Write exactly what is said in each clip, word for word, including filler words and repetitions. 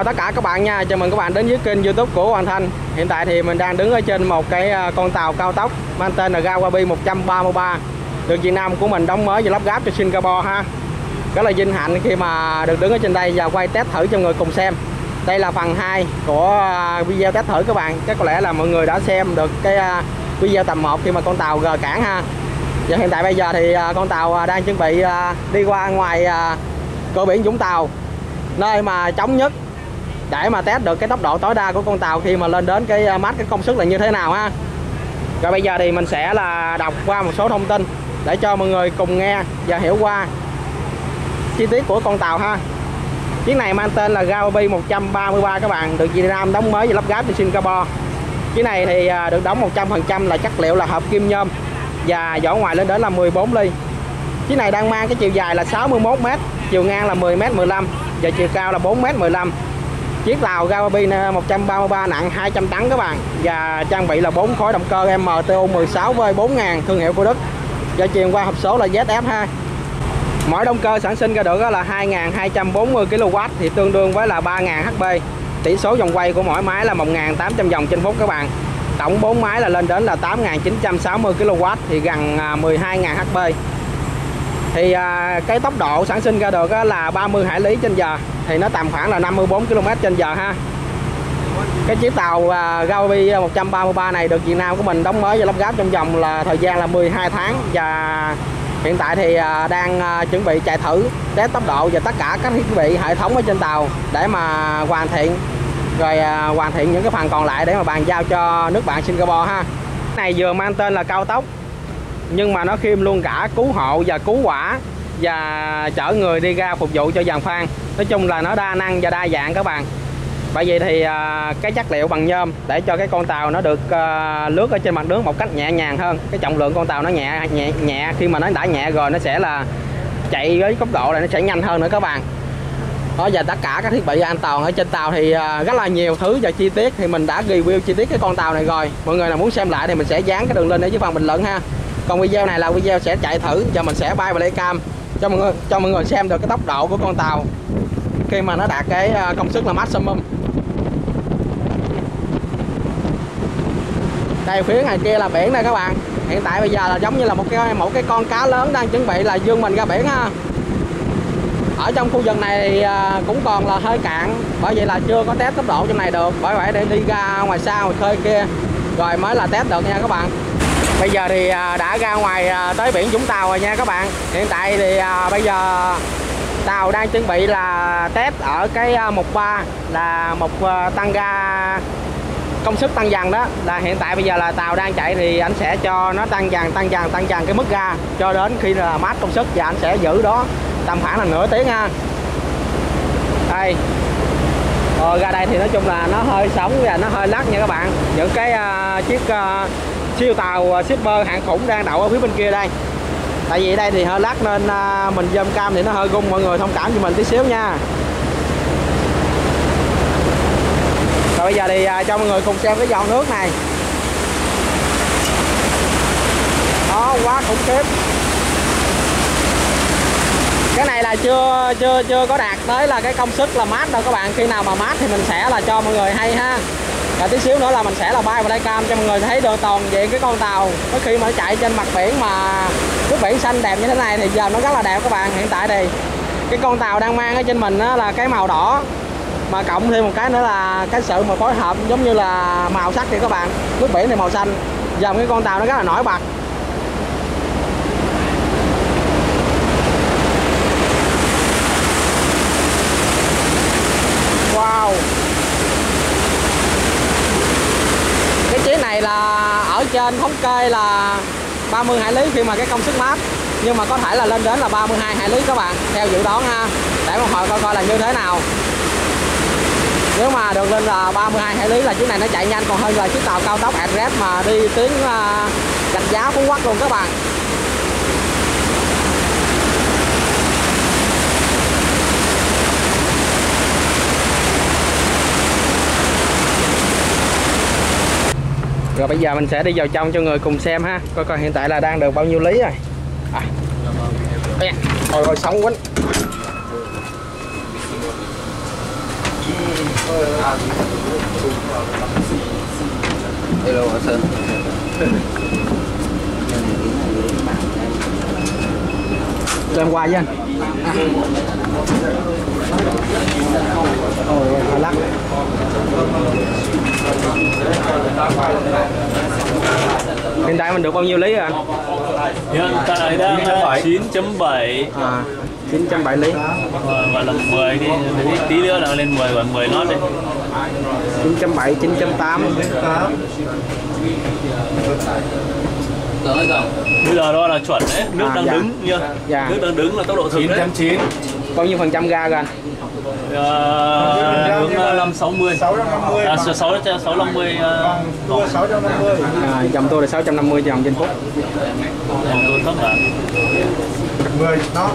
chào tất cả các bạn nha, chào mừng các bạn đến với kênh YouTube của Hoàng Thanh. Hiện tại thì mình đang đứng ở trên một cái con tàu cao tốc mang tên là Gawabi một trăm ba mươi ba, được Việt Nam của mình đóng mới và lắp ráp cho Singapore ha. Rất là vinh hạnh khi mà được đứng ở trên đây và quay test thử cho người cùng xem. Đây là phần hai của video test thử các bạn. Chắc có lẽ là mọi người đã xem được cái video tập một khi mà con tàu rời cảng ha. Và hiện tại bây giờ thì con tàu đang chuẩn bị đi qua ngoài cửa biển Vũng Tàu, nơi mà trống nhất, để mà test được cái tốc độ tối đa của con tàu khi mà lên đến cái mát, cái công suất là như thế nào ha. Rồi bây giờ thì mình sẽ là đọc qua một số thông tin để cho mọi người cùng nghe và hiểu qua chi tiết của con tàu ha. Chiếc này mang tên là Gawabi một trăm ba mươi ba các bạn, được Việt Nam đóng mới và lắp ráp cho Singapore. Chiếc này thì được đóng một trăm phần trăm là chất liệu là hợp kim nhôm và vỏ ngoài lên đến là mười bốn ly. Chiếc này đang mang cái chiều dài là sáu mươi mốt mét, chiều ngang là mười mét mười lăm và chiều cao là bốn mét mười lăm. Chiếc tàu Gawabi một trăm ba mươi ba nặng hai trăm tấn các bạn, và trang bị là bốn khối động cơ em tê u mười sáu V bốn nghìn thương hiệu của Đức, và truyền qua hộp số là Z F ha. Mỗi động cơ sản sinh ra được là hai nghìn hai trăm bốn mươi ki lô oát, thì tương đương với là ba nghìn H P. Tỷ số vòng quay của mỗi máy là một nghìn tám trăm vòng trên phút các bạn. Tổng bốn máy là lên đến là tám nghìn chín trăm sáu mươi ki lô oát, thì gần mười hai nghìn H P. Thì à, cái tốc độ sản sinh ra được là ba mươi hải lý trên giờ, thì nó tầm khoảng là năm mươi bốn ki lô mét trên giờ ha. Cái chiếc tàu à, Gawabi một trăm ba mươi ba này được Việt Nam của mình đóng mới và lắp ráp trong vòng là thời gian là mười hai tháng, và hiện tại thì à, đang à, chuẩn bị chạy thử test tốc độ và tất cả các thiết bị hệ thống ở trên tàu để mà hoàn thiện, rồi à, hoàn thiện những cái phần còn lại để mà bàn giao cho nước bạn Singapore ha. Cái này vừa mang tên là cao tốc, nhưng mà nó khiêm luôn cả cứu hộ và cứu hỏa và chở người đi ra phục vụ cho giàn khoan. Nói chung là nó đa năng và đa dạng các bạn. Bởi vậy thì à, cái chất liệu bằng nhôm để cho cái con tàu nó được à, lướt ở trên mặt nước một cách nhẹ nhàng hơn. Cái trọng lượng con tàu nó nhẹ nhẹ nhẹ khi mà nó đã nhẹ rồi nó sẽ là chạy với tốc độ này nó sẽ nhanh hơn nữa các bạn. Đó, và tất cả các thiết bị an toàn ở trên tàu thì à, rất là nhiều thứ và chi tiết, thì mình đã review chi tiết cái con tàu này rồi. Mọi người nào muốn xem lại thì mình sẽ dán cái đường link ở dưới phần bình luận ha. Còn video này là video sẽ chạy thử và mình sẽ bay Playcam cho mọi người cho mọi người xem được cái tốc độ của con tàu khi mà nó đạt cái công suất là maximum. Đây, phía ngoài kia là biển đây các bạn. Hiện tại bây giờ là giống như là một cái một cái con cá lớn đang chuẩn bị là vươn mình ra biển ha. Ở trong khu vực này thì cũng còn là hơi cạn, bởi vậy là chưa có test tốc độ trong này được, bởi vậy để đi ra ngoài xa ngoài khơi kia rồi mới là test được nha các bạn. Bây giờ thì đã ra ngoài tới biển Vũng Tàu rồi nha các bạn. Hiện tại thì bây giờ tàu đang chuẩn bị là test ở cái mục ba là mục tăng ga công suất tăng dần đó. Là hiện tại bây giờ là tàu đang chạy thì anh sẽ cho nó tăng dần tăng dần tăng dần cái mức ga cho đến khi là mát công suất, và anh sẽ giữ đó tầm khoảng là nửa tiếng ha. Đây. Rồi ra đây thì nói chung là nó hơi sóng và nó hơi lắc nha các bạn. Những cái uh, chiếc uh, siêu tàu shipper hạng khủng đang đậu ở phía bên kia đây. Tại vì đây thì hơi lắc nên uh, mình zoom cam thì nó hơi rung, mọi người thông cảm cho mình tí xíu nha. Rồi bây giờ thì uh, cho mọi người cùng xem cái giòn nước này. Đó, quá khủng khiếp. Cái này là chưa chưa chưa có đạt tới là cái công suất là mát đâu các bạn. Khi nào mà mát thì mình sẽ là cho mọi người hay ha. Và tí xíu nữa là mình sẽ là bay vào đây cam cho mọi người thấy được toàn diện cái con tàu. Có khi mà nó chạy trên mặt biển mà nước biển xanh đẹp như thế này thì giờ nó rất là đẹp các bạn. Hiện tại thì cái con tàu đang mang ở trên mình đó là cái màu đỏ, mà cộng thêm một cái nữa là cái sự mà phối hợp giống như là màu sắc thì các bạn. Nước biển thì màu xanh, dòng cái con tàu nó rất là nổi bật. Wow. Cái chiếc này là ở trên thống kê là ba mươi hải lý khi mà cái công suất mát, nhưng mà có thể là lên đến là ba mươi hai hải lý các bạn, theo dự đoán ha, để mà hỏi coi coi là như thế nào. Nếu mà được lên là ba mươi hai hải lý là chiếc này nó chạy nhanh còn hơn là chiếc tàu cao tốc Express mà đi tuyến uh, Rạch Giá Phú Quốc luôn các bạn. Rồi bây giờ mình sẽ đi vào trong cho người cùng xem ha, coi coi hiện tại là đang được bao nhiêu lý rồi. À. Ôi ôi sóng quýnh. Hello hả Sơn. Cho em qua với anh. Ôi hơi lắc. Hiện tại mình được bao nhiêu lý rồi anh? Hiện tại đang chín chấm bảy. À, chín trăm bảy lý. Gọi là mười đi, tí nữa là lên mười, gọi mười lót đi. chín trăm bảy, chín trăm tám. Bây giờ đó là chuẩn đấy, nước À, đang dạ. đứng nha. Dạ. Nước đang đứng là tốc độ thực đấy. chín. Bao nhiêu phần trăm ga rồi anh? Ờ, hướng năm sáu mươi. sáu trăm năm mươi. À, sáu sáu năm mươi. Tua sáu trăm năm mươi. À, dòng tôi là sáu trăm năm mươi dòng trên phút. Dòng tôi thấp hả? mười nó.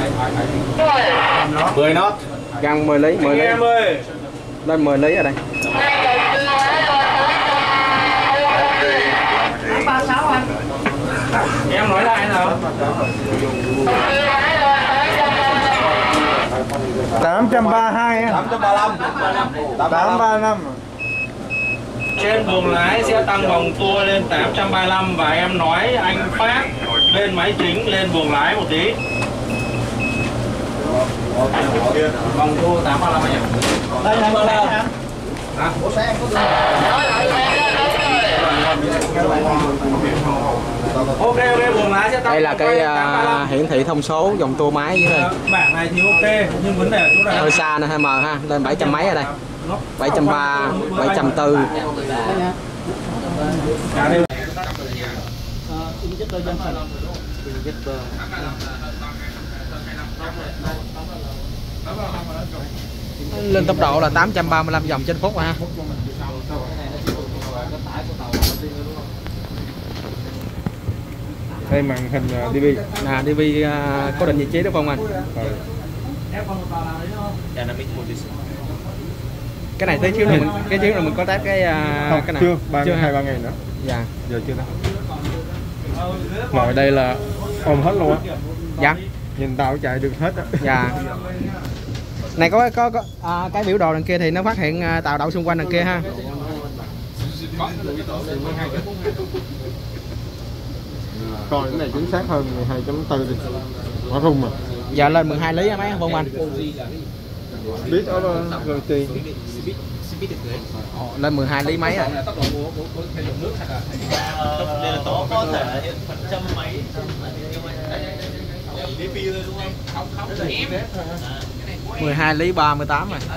mười nốt. Găng mười lý, mười lý. Lên mười lý ở đây. Em nói lại nào. tám trăm ba mươi hai á. tám trăm ba mươi lăm. tám trăm ba mươi lăm. Trên buồng lái sẽ tăng vòng tua lên tám trăm ba mươi lăm và em nói anh phát bên máy chính lên buồng lái một tí. Vòng tua tám trăm ba mươi lăm anh nhỉ? Đây tám trăm ba mươi lăm. Hả? Ủa sao em có Ok ok, buồng lái sẽ tăng. Đây là cái uh, hiển thị thông số dòng tua máy dưới đây. Bảng này thì ok, nhưng vấn đề ở chỗ này Hơi xa nên hơi mờ ha, lên bảy trăm mấy ở đây. bảy trăm ba mươi, bảy trăm bốn mươi. Lên tốc độ là tám trăm ba mươi lăm vòng trên phút ha. Đây màn hình đê vê. À, đê vê uh, cố định vị trí đúng không anh? Cái này tới trước là mình cái trước là mình có test cái uh, Không, cái này. chưa, ba chưa hai ba ngày nữa. Dạ. Giờ chưa đó. Ngồi đây là ôm hết luôn á. Dạ. Nhìn tao chạy được hết á. Dạ. Này có có có à, cái biểu đồ đằng kia thì nó phát hiện uh, tàu đậu xung quanh đằng kia ha. Coi cái này chính xác hơn mười hai chấm bốn đi. Quá khung mà. Giờ lên mười hai lý hả mấy không anh? Biết đó rồi tiền. Ồ, lên mười hai lý mấy rồi. đây là có có thể hiện phần trăm mấy mười hai lý ba mươi tám rồi.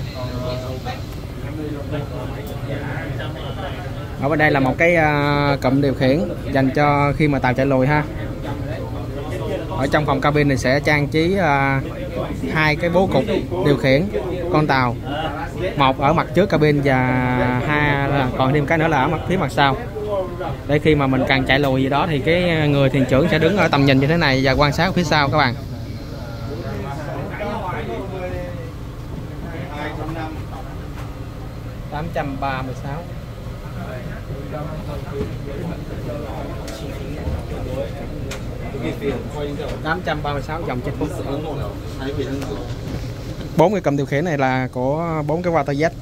Ở bên đây là một cái uh, cụm điều khiển dành cho khi mà tàu chạy lùi ha. Ở trong phòng cabin này sẽ trang trí uh, hai cái bố cục điều khiển con tàu, một ở mặt trước cabin và hai là còn thêm cái nữa là ở mặt phía mặt sau. Để khi mà mình cần chạy lùi gì đó thì cái người thuyền trưởng sẽ đứng ở tầm nhìn như thế này và quan sát phía sau các bạn. tám trăm ba mươi sáu. tám trăm ba mươi sáu vòng trên phút. Bốn cái cầm điều khiển này là của bốn cái water jet.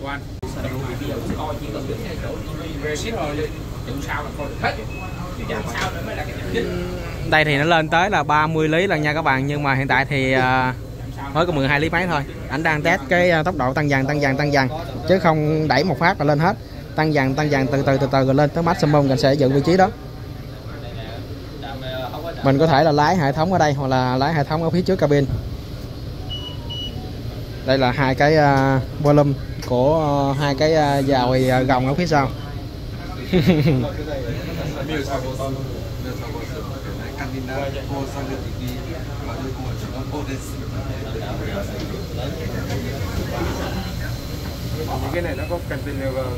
Đây thì nó lên tới là ba mươi lý lần nha các bạn, nhưng mà hiện tại thì uh, mới có mười hai lý mấy thôi. Ảnh đang test cái tốc độ tăng dần tăng dần tăng dần chứ không đẩy một phát là lên hết, tăng dần tăng dần từ từ từ từ rồi lên tới maximum mình sẽ giữ vị trí đó. Mình có thể là lái hệ thống ở đây hoặc là lái hệ thống ở phía trước cabin. Đây là hai cái uh, volume của uh, hai cái uh, dào uh, gồng ở phía sau. Những cái này nó có container vào.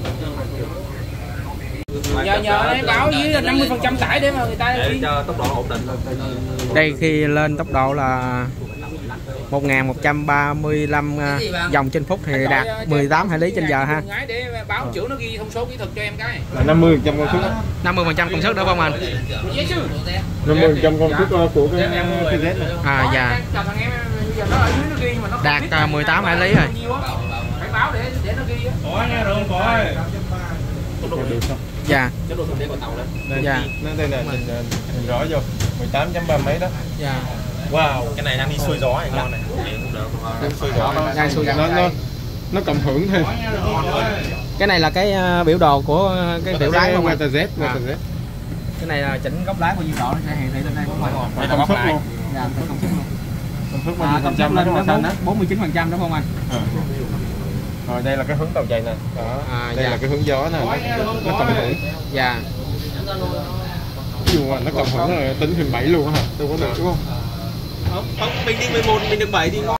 Nhờ nhờ đấy báo dưới năm mươi phần trăm tải để mà người ta để cho tốc độ ổn định. Đây khi lên tốc độ là một nghìn một trăm ba mươi lăm vòng trên phút thì đạt mười tám hải lý trên giờ ha. để báo trưởng nó ghi thông số kỹ thuật cho em cái. Là năm mươi phần trăm công suất. năm mươi phần trăm công suất đó không anh? năm mươi phần trăm công suất của cái cái Z này. À dạ. Thằng em giờ nó ở dưới nó ghi mà nó Đạt uh, mười tám hải lý rồi. phải báo để để nó ghi á. Có nha rồi có ơi. Được không? Dạ. Cái đồ thuận để con tàu lên. Đây, Dạ. nó đây là nhìn, nhìn rõ vô mười tám chấm ba mấy đó. Dạ. Wow. Cái này đang đi xuôi gió này ngon này. Đang xuôi gió. Đang xuôi gió. Nó nó nó cộng hưởng thêm. Cái này là cái uh, biểu đồ của cái biểu lái không ạ? Meta Z, Meta Z. Cái này là chỉnh góc lái bao nhiêu độ nó sẽ hiển thị lên đây không ạ? Phải công suất luôn. Dạ, phải công suất luôn. Công suất bao À, nhiêu công phần trăm suất lên đó xanh đó? bốn mươi chín phần trăm đúng không anh? Ờ. Rồi đây là cái hướng tàu chạy nè. Đó. À, Đây dạ. là cái hướng gió nè, nó, nó cộng hưởng. Dạ. Ví dụ mà nó cộng hưởng rồi tính thêm bảy luôn á hả? Đâu có được đúng không? Không, không, mình đi mười một, mình được bảy thì ngon.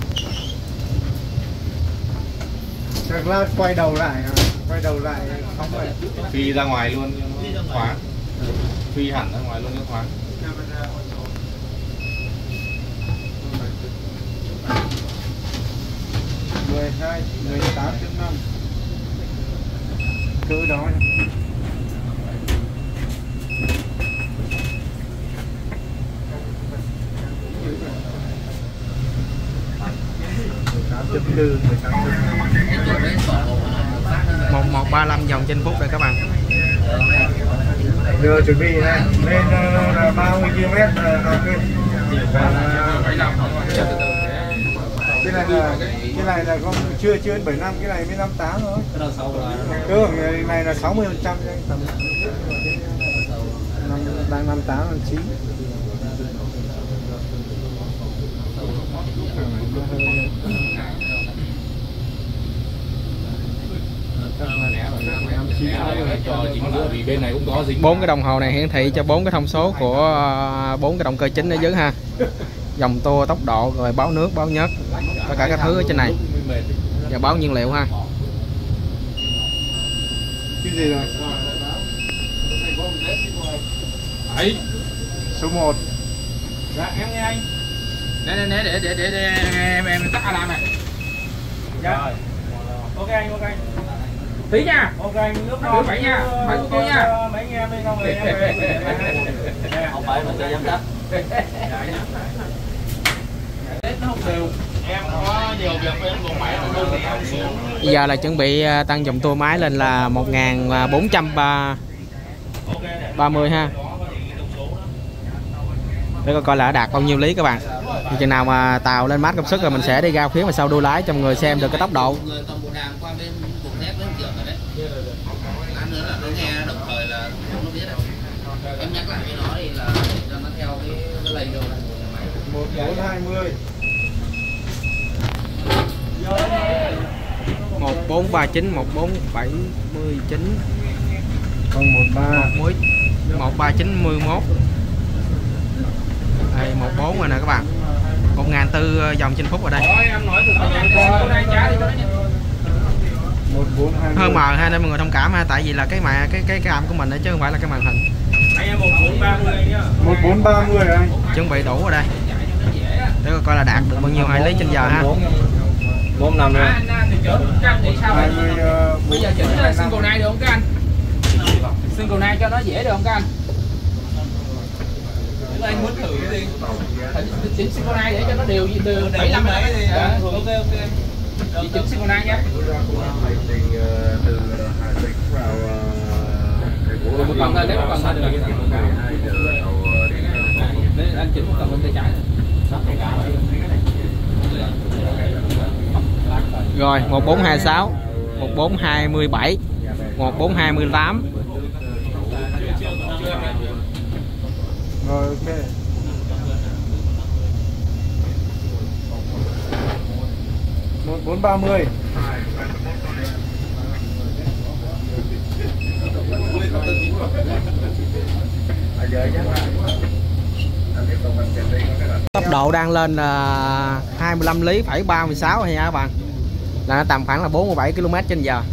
Chắc là quay đầu lại, quay đầu lại không phải. Phi ra ngoài luôn khóa. Phi hẳn ra ngoài luôn cho khóa. mười hai, mười tám chấm năm. Cỡ đó. một một ba lăm vòng trên phút đây các bạn. Giờ chuẩn bị này, lên uh, là ba mươi ki lô mét uh, ok. Cái này là cái này là không chưa chưa bảy mươi lăm, cái này mới năm mươi tám thôi. Cơ này, này là sáu mươi phần trăm tầm đang năm mươi tám, năm mươi chín. Vì bên này cũng có dính. Bốn cái đồng hồ này hiển thị cho bốn cái thông số của bốn cái động cơ chính ở dưới ha. Dòng tua, tốc độ, rồi báo nước, báo nhớt, tất cả các thứ ở trên này. Và báo nhiên liệu ha. Cái gì rồi? Đấy. Số một. Dạ em nghe anh. Để để để để để, để em em tắt alarm này. Dạ. Ok anh, ok anh. Tí nha. Ok anh, nước Đưa phải nha. Phải của tôi nha. Mấy anh em đi không rồi em về. Không phải mà chơi giám sát. Nó không đều. Em có nhiều việc với em cùng máy không thì em xuống. Bây giờ là chuẩn bị tăng dòng tua máy lên là một nghìn bốn trăm ba mươi ha. Để coi coi là đạt bao nhiêu lý các bạn. Thì chừng nào mà tàu lên mát công suất rồi mình sẽ đi ra phía mà sau đuôi lái cho mọi người xem được cái tốc độ. Em nhắc lại với nó thì là cho nó theo cái cái lầy đồ này. một bốn hai mươi. một bốn ba chín, một bốn bảy chín, không một ba, một ba chín mốt. Đây một bốn rồi nè các bạn. một nghìn bốn trăm dòng trên phút ở đây. Thôi em nói từ từ Cô đang trả đi cho nó nha. một bốn hai mươi. Hơi mờ ha nên mọi người thông cảm ha, tại vì là cái mà cái cái cái cam của mình đó chứ không phải là cái màn hình. anh em một bốn ba mươi nhá. một bốn ba mươi anh. Chuẩn bị đủ ở đây. Để coi là đạt được bao nhiêu hải lý trên giờ ha. bốn năm nữa. Anh anh thì chở các anh thì sao vậy? hai mươi. Uh, Bây giờ chỉnh là single này được không các anh? Single này cho nó dễ được không các anh? Nếu anh muốn thử đi. Chỉnh single này để cho nó đều đều bảy mươi lăm đấy thì ok ok. Chị chỉnh single này nhé. Một phần thôi, lấy một phần thôi được. Để anh chỉnh một phần bên tay trái. Rồi một bốn hai sáu, một bốn hai bảy, một bốn hai tám. Rồi ok. một bốn ba mươi. Tốc độ đang lên là hai mươi lăm lý phẩy ba mươi sáu hay nha các bạn. Là nó tầm khoảng là bốn mươi bảy ki lô mét trên giờ.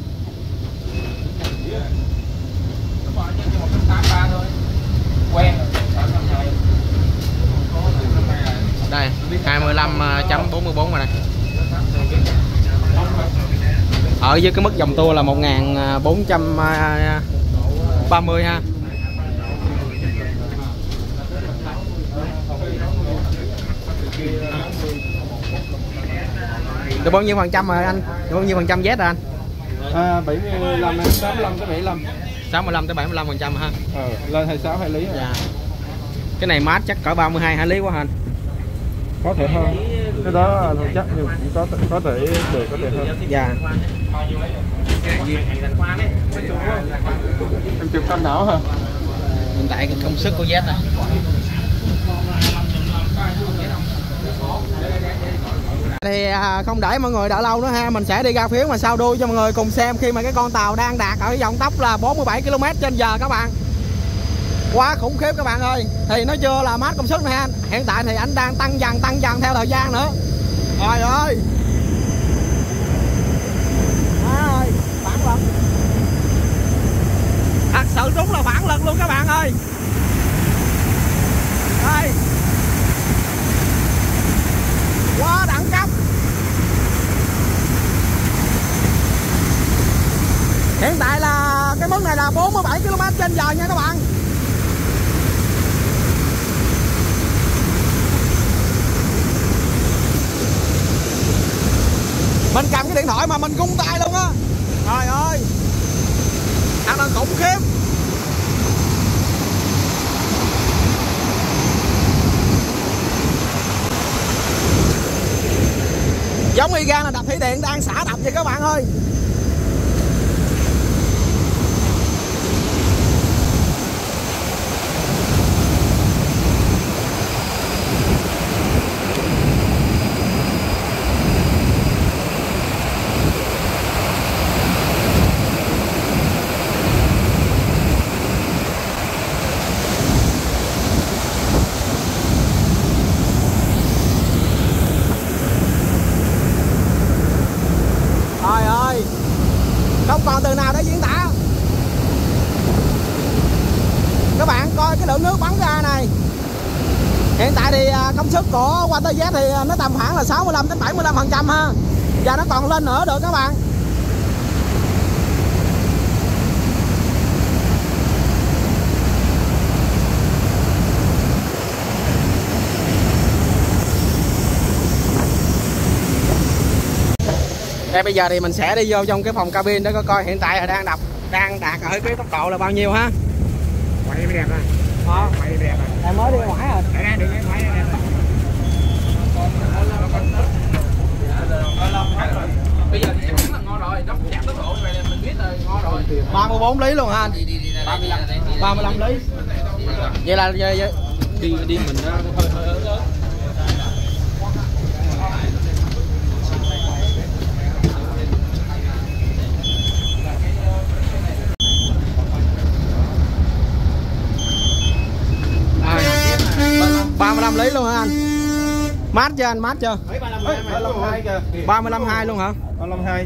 Quen. Đây, hai mươi lăm chấm bốn mươi bốn rồi này. Ở dưới cái mức dòng tua là một nghìn bốn trăm ba mươi ha. Được bao nhiêu phần trăm rồi anh? Được bao nhiêu phần trăm Z rồi anh? À, bảy mươi lăm, sáu mươi lăm tới bảy mươi lăm. sáu mươi lăm tới bảy mươi lăm phần trăm ha. Ờ, lên hai mươi sáu hai lý rồi. Dạ. Cái này mát chắc cỡ ba mươi hai hải lý quá anh. Có thể hơn. Cái đó thôi chắc nhưng cũng có có thể được, có thể hơn. Dạ. Em chụp cam não hả? Hiện tại cái công suất của Z này. Thì à, không để mọi người đợi lâu nữa ha, mình sẽ đi ra phía mà sau đuôi cho mọi người cùng xem khi mà cái con tàu đang đạt ở vận tốc là bốn mươi bảy ki lô mét trên giờ các bạn. Quá khủng khiếp các bạn ơi. Thì nó chưa là mát công suất này ha. Hiện tại thì anh đang tăng dần tăng dần theo thời gian nữa. Trời ơi. Ơi, phản lực. Thật sự đúng là phản lực luôn các bạn ơi. Đây. Quá đẳng cấp. Hiện tại là cái mức này là bốn mươi bảy ki lô mét trên giờ nha các bạn. Mình cầm cái điện thoại mà mình rung tay luôn á. Trời ơi. Thật là khủng khiếp. Giống y gan là đập thủy điện đang xả đập vậy các bạn ơi. Trời ơi, không còn từ nào để diễn tả. Các bạn coi cái lượng nước bắn ra này. Hiện tại thì công suất của Water Z thì nó tầm khoảng là sáu mươi lăm đến bảy mươi lăm phần trăm ha. Và nó còn lên nữa được các bạn. Đây bây giờ thì mình sẽ đi vô trong cái phòng cabin để coi coi hiện tại là đang đập đang đạt ở cái tốc độ là bao nhiêu ha. Quay mới đẹp à. Ờ. Quay đẹp à. Em mới đi ngoài rồi. Để ra, đừng có quay đẹp à. Bây giờ thì chắc chắn là ngon rồi, nó giảm tốc độ này mình biết rồi, ngon rồi. ba mươi bốn lý luôn hả anh? ba mươi lăm lý. Vậy là vậy, vậy. Đi đi mình nó hơi hơi ớt ớt. ba mươi lăm lý luôn hả anh? Mát chưa anh? Mát chưa? ba mươi lăm hai kìa. ba mươi lăm hai luôn hả? ba mươi lăm hai.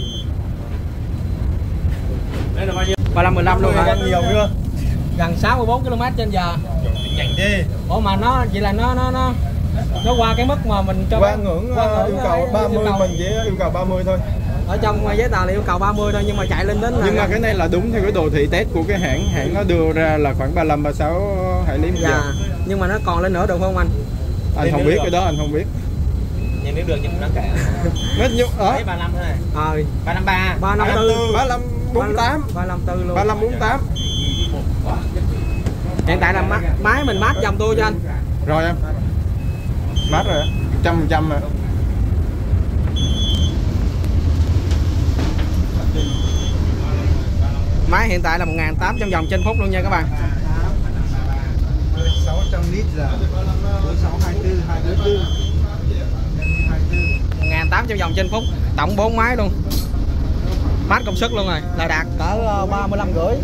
Đây là bao nhiêu? ba mươi lăm mười lăm luôn hả? Nhiều chưa? Gần sáu mươi bốn ki lô mét trên giờ. Nhanh đi. Ủa mà nó vậy là nó nó nó nó qua cái mức mà mình cho qua ngưỡng uh, yêu cầu ba mươi, mình chỉ yêu cầu ba mươi thôi. Ở trong giấy tờ là yêu cầu ba mươi thôi nhưng mà chạy lên đến là... Nhưng mà cái này là đúng theo cái đồ thị test của cái hãng, hãng nó đưa ra là khoảng ba mươi lăm ba mươi sáu hải lý một giờ. Dạ. Nhưng mà nó còn lên nữa được không anh? Anh không biết cái đó, anh không biết. Nhìn nếu được nhưng nó kệ. Nó nhúc ở ba mươi lăm thôi. Ờ. ba mươi ba. ba mươi tư. ba mươi lăm bốn mươi tám. ba mươi lăm tư luôn. ba mươi lăm bốn mươi tám. Hiện tại là máy, máy mình mát dòng tua cho anh. Rồi em. Mát rồi á. một trăm phần trăm mà. Máy hiện tại là một nghìn tám trăm vòng trên phút luôn nha các bạn. sáu trăm lít là bốn sáu hai tư hai tư. một nghìn tám trăm vòng trên phút, tổng bốn máy luôn. Mát công suất luôn rồi, là đạt cỡ ba mươi lăm rưỡi.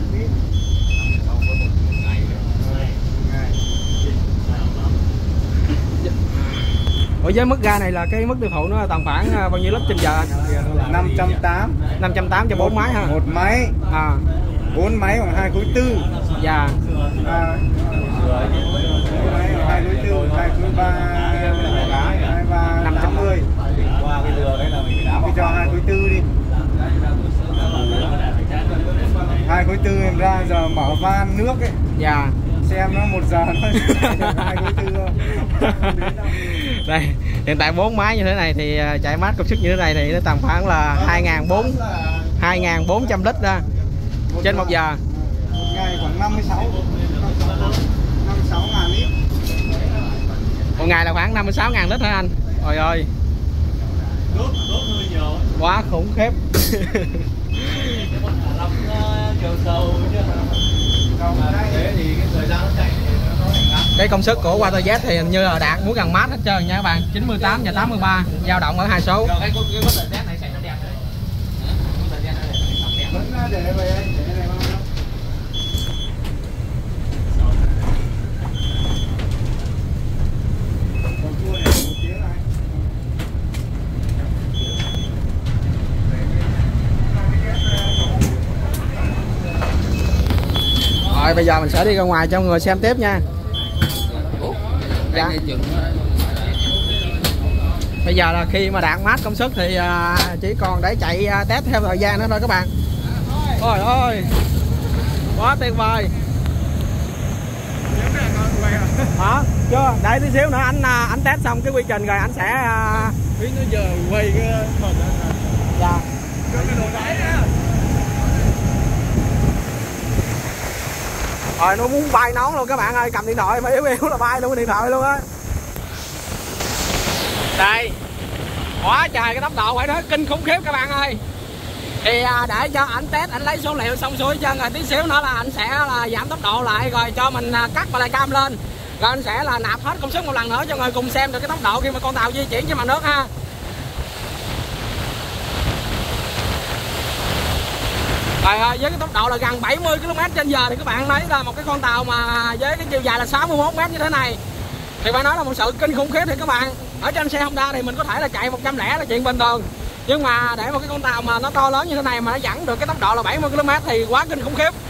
Ở với mức ga này là cái mức tiêu thụ nó tầm khoảng bao nhiêu lít trên giờ? năm trăm tám. năm trăm tám cho bốn máy ha. Một máy. À. bốn máy khoảng hai khối tư. Dạ. À. bốn máy khoảng hai khối tư, hai khối ba, hai ba năm trăm mươi. Qua cái dừa đấy là mình phải đá Mình cho hai khối tư đi. hai khối tư em ra giờ mở van nước ấy. Dạ. xem nó một giờ nó hai mươi tư thôi. Đây, hiện tại bốn máy như thế này thì chạy mát công suất như thế này thì nó tầm khoảng là hai nghìn bốn trăm lít ra trên một giờ. Một ngày khoảng năm mươi sáu năm mươi sáu ngàn lít. Một ngày là khoảng năm mươi sáu ngàn lít hả anh? Trời ơi. Quá khủng khiếp. Cái công suất của Waterjet thì hình như là đạt muốn gần mát hết trơn nha các bạn, chín mươi tám và tám mươi ba, dao động ở hai số. Rồi bây giờ mình sẽ đi ra ngoài cho mọi người xem tiếp nha. Dạ. Bây giờ là khi mà đạt mát công suất thì chỉ còn để chạy test theo thời gian nữa thôi các bạn. Ôi ơi, quá tuyệt vời. Hả? Chưa, đợi tí xíu nữa anh anh test xong cái quy trình rồi anh sẽ Ý nó giờ quay cái mật. Dạ. Cái đồ đáy á. Rồi nó muốn bay nón luôn các bạn ơi, cầm điện thoại mà yếu yếu là bay luôn cái điện thoại luôn á. Đây, quá trời cái tốc độ phải nói kinh khủng khiếp các bạn ơi. Thì à, để cho anh test, anh lấy số liệu xong xuôi chân rồi tí xíu nữa là anh sẽ là giảm tốc độ lại rồi cho mình à, cắt lại cam lên. Rồi anh sẽ là nạp hết công suất một lần nữa cho người cùng xem được cái tốc độ khi mà con tàu di chuyển trên mặt nước ha. Rồi với cái tốc độ là gần bảy mươi ki lô mét trên giờ thì các bạn thấy là một cái con tàu mà với cái chiều dài là sáu mươi mốt mét như thế này thì phải nói là một sự kinh khủng khiếp thì các bạn. Ở trên xe Honda thì mình có thể là chạy một trăm lẻ là chuyện bình thường. Nhưng mà để một cái con tàu mà nó to lớn như thế này mà nó dẫn được cái tốc độ là bảy mươi ki lô mét thì quá kinh khủng khiếp.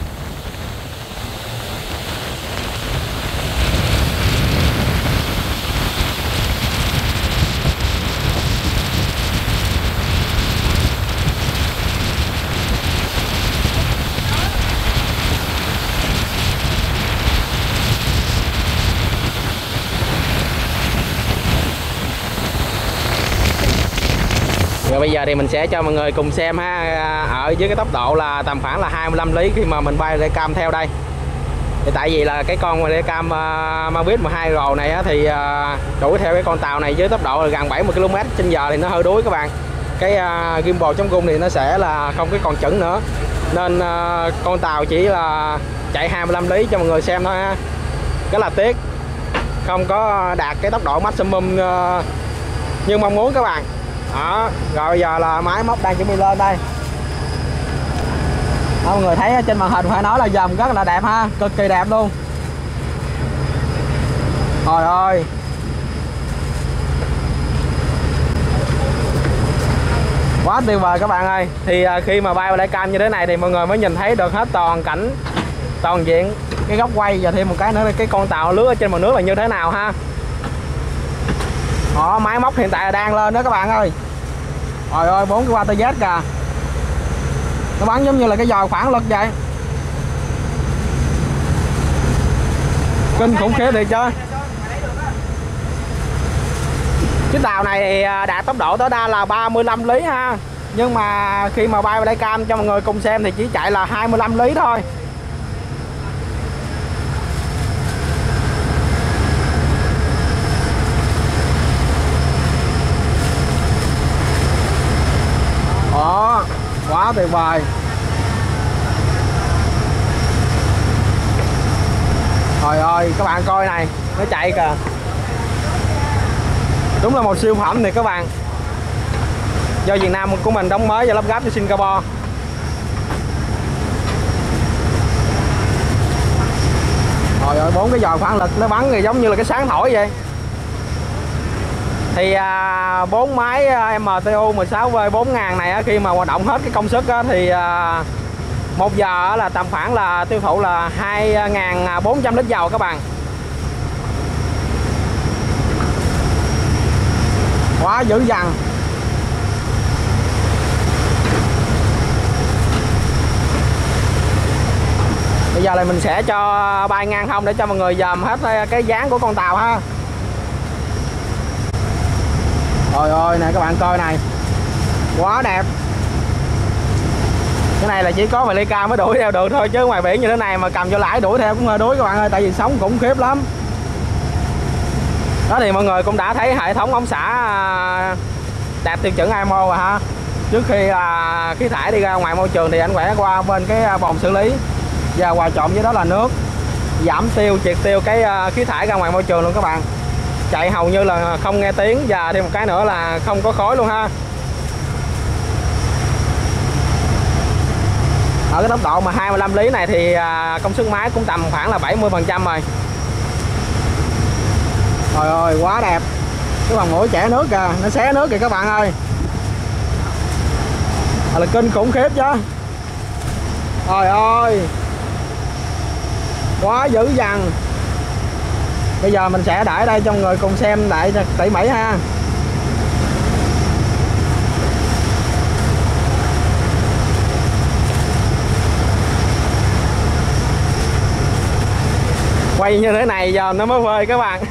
Rồi bây giờ thì mình sẽ cho mọi người cùng xem ha, ở dưới cái tốc độ là tầm khoảng là hai mươi lăm lý khi mà mình bay Raycam theo đây. Thì tại vì là cái con Raycam uh, Mavic mười hai R này á, thì uh, đuổi theo cái con tàu này với tốc độ là gần bảy mươi ki lô mét trên giờ thì nó hơi đuối các bạn. Cái uh, gimbal chống rung thì nó sẽ là không cái còn chuẩn nữa. Nên uh, con tàu chỉ là chạy hai mươi lăm lý cho mọi người xem thôi ha. Cái là tiếc. Không có đạt cái tốc độ maximum uh, như mong muốn các bạn. Đó, rồi bây giờ là máy móc đang chuẩn bị lên đây. Đó, mọi người thấy trên màn hình phải nói là dòng rất là đẹp ha, cực kỳ đẹp luôn. Trời ơi. Quá tuyệt vời các bạn ơi. Thì khi mà bay vào Raycam như thế này thì mọi người mới nhìn thấy được hết toàn cảnh, toàn diện cái góc quay và thêm một cái nữa là cái con tàu lướt ở trên mặt nước là như thế nào ha. Đó, máy móc hiện tại là đang lên đó các bạn ơi. Trời ơi, bốn cái Waterjet kìa. Nó bắn giống như là cái giò phản lực vậy. Kinh khủng khiếp thiệt chứ. Chiếc tàu này thì đạt tốc độ tối đa là ba mươi lăm lý ha. Nhưng mà khi mà bay vào đây cam cho mọi người cùng xem thì chỉ chạy là hai mươi lăm lý thôi. Đó, quá tuyệt vời. Trời ơi, các bạn coi này, nó chạy kìa. Đúng là một siêu phẩm thì các bạn. Do Việt Nam của mình đóng mới và lắp ráp cho Singapore. Trời ơi, bốn cái giò phản lực nó bắn thì giống như là cái sáng thổi vậy. Thì à, bốn máy M T U mười sáu V bốn ngàn này á, khi mà hoạt động hết cái công suất á, thì à, một giờ là tầm khoảng là tiêu thụ là hai nghìn bốn trăm lít dầu các bạn. Quá dữ dằn. Bây Bây giờ là mình sẽ cho bay ngang không để cho mọi người dòm hết cái dáng của con tàu ha. Ôi ôi nè các bạn coi này, quá đẹp. Cái này là chỉ có mà ly ca mới đuổi theo được thôi, chứ ngoài biển như thế này mà cầm vô lãi đuổi theo cũng hơi đuối các bạn ơi, tại vì sóng cũng khiếp lắm. Đó thì mọi người cũng đã thấy hệ thống ống xả đạt tiêu chuẩn i em o rồi ha. Trước khi à, khí thải đi ra ngoài môi trường thì anh quẹt qua bên cái bồn xử lý và hòa trộn với đó là nước, giảm tiêu triệt tiêu cái à, khí thải ra ngoài môi trường luôn các bạn. Chạy hầu như là không nghe tiếng, và thêm một cái nữa là không có khói luôn ha. Ở cái tốc độ mà hai mươi lăm lý này thì à, công suất máy cũng tầm khoảng là bảy mươi phần trăm rồi. Trời ơi quá đẹp. Cái bằng mũi chẻ nước kìa, nó xé nước kìa các bạn ơi. À, là kinh khủng khiếp chứ. Trời ơi quá dữ dằn. Bây giờ mình sẽ để đây cho mọi người cùng xem lại tỉ mỉ ha. Quay như thế này giờ nó mới phơi các bạn.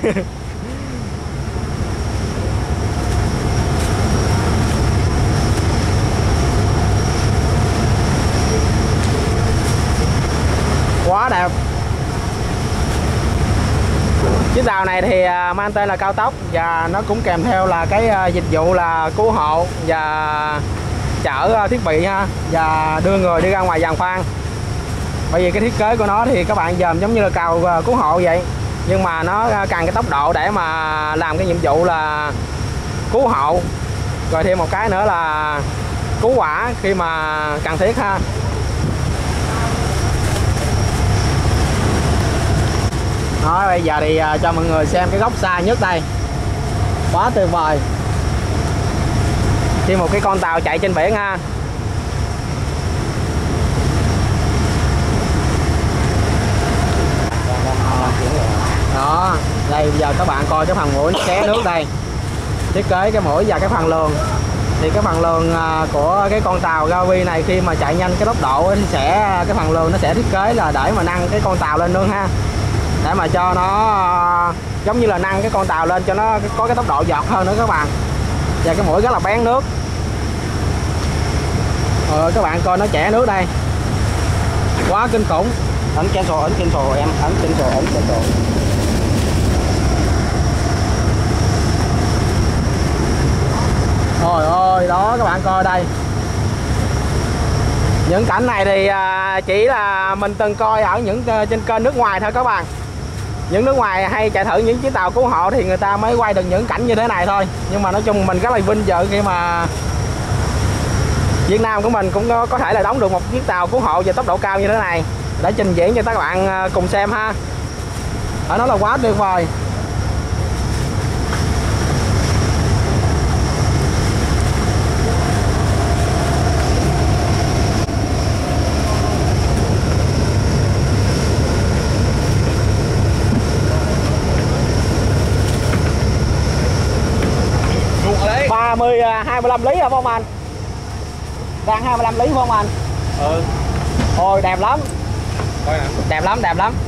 Quá đẹp. Chiếc tàu này thì mang tên là cao tốc, và nó cũng kèm theo là cái dịch vụ là cứu hộ và chở thiết bị ha, và đưa người đi ra ngoài giàn khoan. Bởi vì cái thiết kế của nó thì các bạn dòm giống như là cào cứu hộ vậy, nhưng mà nó cần cái tốc độ để mà làm cái nhiệm vụ là cứu hộ, rồi thêm một cái nữa là cứu hỏa khi mà cần thiết ha. Đó, bây giờ thì cho mọi người xem cái góc xa nhất đây. Quá tuyệt vời. Khi một cái con tàu chạy trên biển ha. Đó, đây bây giờ các bạn coi cái phần mũi xé nước đây. Thiết kế cái mũi và cái phần lường. Thì cái phần lường của cái con tàu Gavi này khi mà chạy nhanh cái tốc độ thì sẽ cái phần lường nó sẽ thiết kế là để mà nâng cái con tàu lên luôn ha. Để mà cho nó giống như là nâng cái con tàu lên cho nó có cái tốc độ giọt hơn nữa các bạn. Và cái mũi rất là bén nước. Rồi các bạn coi nó chẻ nước đây. Quá kinh khủng. Ấn cancel, ấn cancel em, ấn cancel, ấn cancel. Trời ơi, đó các bạn coi đây. Những cảnh này thì chỉ là mình từng coi ở những trên kênh nước ngoài thôi các bạn. Những nước ngoài hay chạy thử những chiếc tàu cứu hộ thì người ta mới quay được những cảnh như thế này thôi. Nhưng mà nói chung mình rất là vinh dự khi mà Việt Nam của mình cũng có thể là đóng được một chiếc tàu cứu hộ về tốc độ cao như thế này để trình diễn cho các bạn cùng xem ha. Ở đó là quá tuyệt vời. ba mươi, hai mươi lăm lý hả phải không anh? Đang hai mươi lăm lý phải không anh? Ừ. Ôi đẹp lắm. Đẹp lắm, đẹp lắm.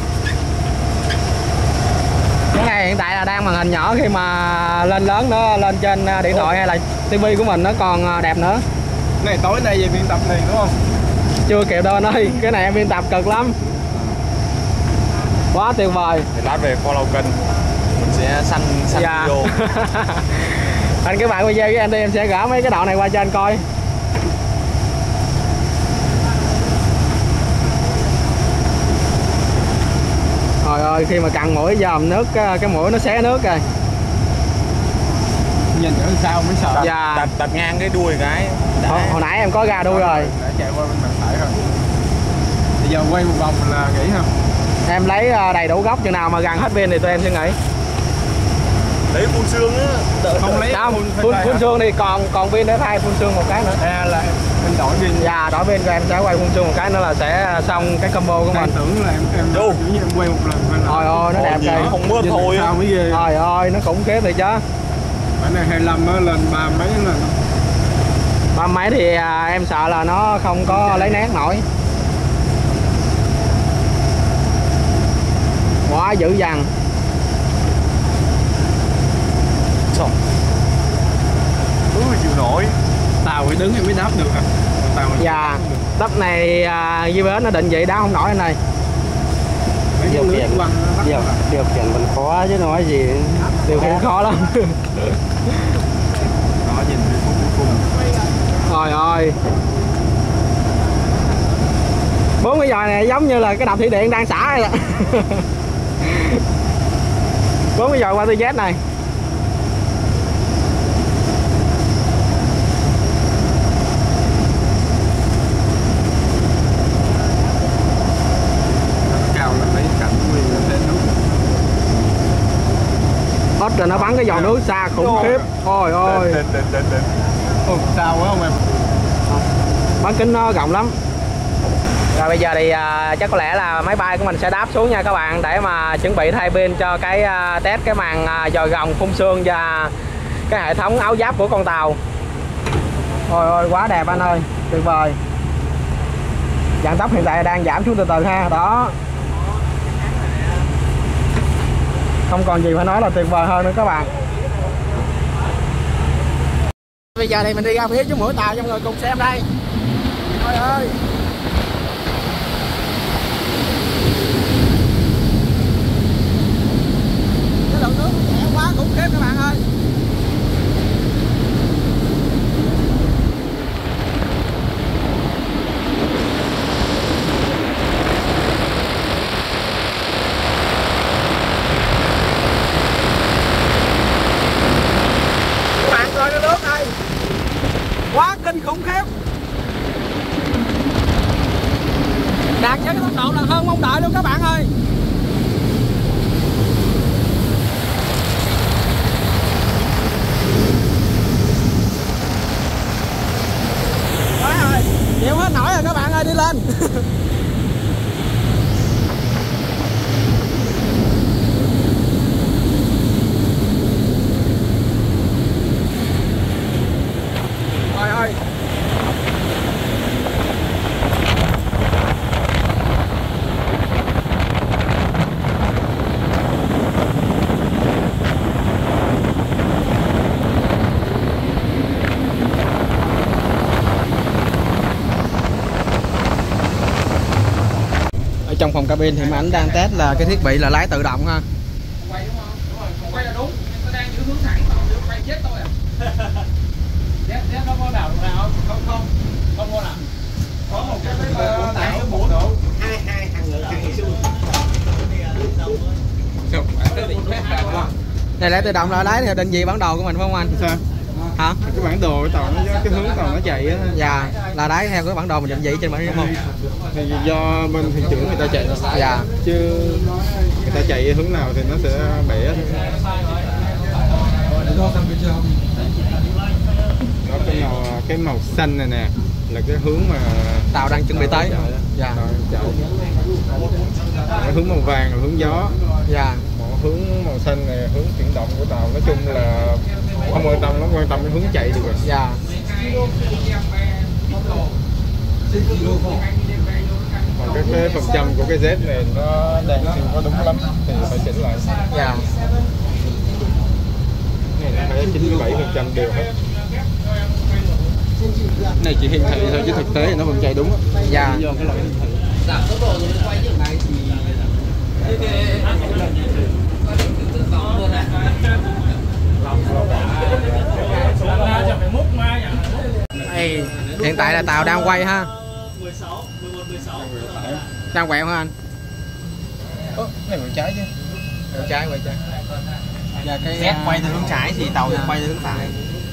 Cái này hiện tại là đang màn hình nhỏ, khi mà lên lớn nó lên trên điện thoại hay là tivi của mình nó còn đẹp nữa. Cái này tối nay về biên tập liền đúng không? Chưa kịp đâu anh ơi, cái này em biên tập cực lắm. Quá tuyệt vời. Thì lát về follow kênh mình sẽ săn săn dạ. video. Anh các bạn video với anh đi, em sẽ gỡ mấy cái đoạn này qua cho anh coi. Trời ơi, khi mà cặn mũi dòm nước, cái mũi nó xé nước rồi. Nhìn ở sao mới sợ. Dạ. Đặt, đặt ngang cái đuôi cái. Hồi, hồi nãy em có ra đuôi rồi. Đã chạy qua bên mặt phải rồi. Bây giờ quay một vòng là nghỉ không? Em lấy đầy đủ góc chừng nào mà gần hết pin thì tụi em sẽ nghỉ. Lấy phun xương á. Không lấy Không, phun, phun xương thì còn còn pin để thay phun xương một cái nữa. À là em đổi pin. Dạ, đổi pin rồi em sẽ quay phun xương một cái nữa là sẽ xong cái combo của mình. Tưởng là em em Đâu? như em quay một lần. Trời ơi, nó đẹp gì kìa. nó không mướt thôi. Sao mới ghê. Trời ơi, nó khủng khiếp thì chứ. Bản này hai mươi lăm á, lên ba mấy lần. Ba máy thì à, em sợ là nó không có lấy nét nổi. quá dữ dằn. Ui chịu nổi. Tàu phải đứng em mới đáp được à? Tàu mà Dạ, tấp này à, dưới bến nó định vậy đá không nổi anh ơi. điều khiển điều, điều khiển vẫn khó chứ nói gì. Điều khiển khó lắm. Đó nhìn cùng. Trời ơi. Bốn cái dòi này giống như là cái đập thủy điện đang xả vậy. Bốn cái dòi qua tư Z này. Cao là mấy cảnh nguyên lên nước. Hết rồi nó bắn cái giò nước xa khủng khiếp. Ôi ôi. Đền đền đền đền. Ồ, sao quá không em? Bán kính nó rộng lắm. Rồi bây giờ thì à, chắc có lẽ là máy bay của mình sẽ đáp xuống nha các bạn, để mà chuẩn bị thay pin cho cái à, test cái màn à, dòi gồng phun sương và cái hệ thống áo giáp của con tàu. Ôi ôi quá đẹp anh ơi, tuyệt vời. Vận tốc hiện tại đang giảm xuống từ từ ha, đó. Không còn gì phải nói là tuyệt vời hơn nữa các bạn. Bây giờ thì mình đi ra phía trước mũi tàu cho mọi người cùng xem đây. Trời ơi. Cái lượng nước nhẹ quá khủng khiếp các bạn ơi. Các bạn coi cái nước đây. Quá kinh khủng khiếp. Đạt với cái tốc độ là hơn mong đợi luôn các bạn ơi. Quá rồi, chịu hết nổi rồi các bạn ơi, đi lên. Trời ơi. Ở trong phòng cabin thì mấy ảnh đang test là cái thiết bị là lái tự động ha. Quay đúng không? Đúng rồi, quay là đúng. Nó đang giữ hướng thẳng mà không quay chết thôi à. Chết chết nó có nào nào không? Không không. Không có nào. Có một cái cái tải cái bốn độ. Hai hai thằng nữa thằng người xưa. Này lái tự động là lái theo định vị bản đồ của mình phải không anh? Sao? Hả? Cái bản đồ cái tàu nó cái hướng tàu nó chạy á. Dạ, là lái theo cái bản đồ mình định vị trên bản đúng không? Thì do bên thuyền trưởng người ta chạy. Dạ. Chứ người ta chạy hướng nào thì nó sẽ bẻ. Đó cái màu cái màu xanh này nè là cái hướng mà Tàu đang chuẩn bị tới. Dạ. chạy. Cái hướng màu vàng là hướng gió. Dạ. Một hướng màu xanh này hướng chuyển động của tàu, nói chung là không quan tâm, nó quan tâm cái hướng chạy được rồi. Dạ. Còn cái, cái phần trăm của cái Z này nó đang không có đúng lắm thì phải chỉnh lại. Dạ. Này nó phải chín mươi bảy phần trăm đều hết. Cái này chỉ hiển thị thôi chứ thực tế thì nó vẫn chạy đúng á. Dạ. Do cái loại hiển thị. Giảm tốc độ rồi quay như này thì Đây, hiện tại là tàu đang quay ha. Đang quẹo hả anh? Ơ, này quẹo trái chứ. Quẹo trái, quẹo trái. Và cái Z quay theo hướng trái thì tàu dạ. quay theo hướng phải.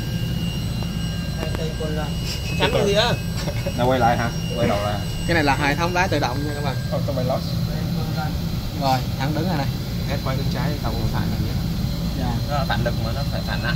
Tránh cái gì á? Nó quay lại hả? Quay đầu lại. Cái này là hệ thống lái tự động nha các bạn. Autopilot. Rồi, thẳng đứng rồi này. Z quay hướng trái thì tàu hướng phải là nhất. Dạ. Nó là phản lực mà nó phải phản lại.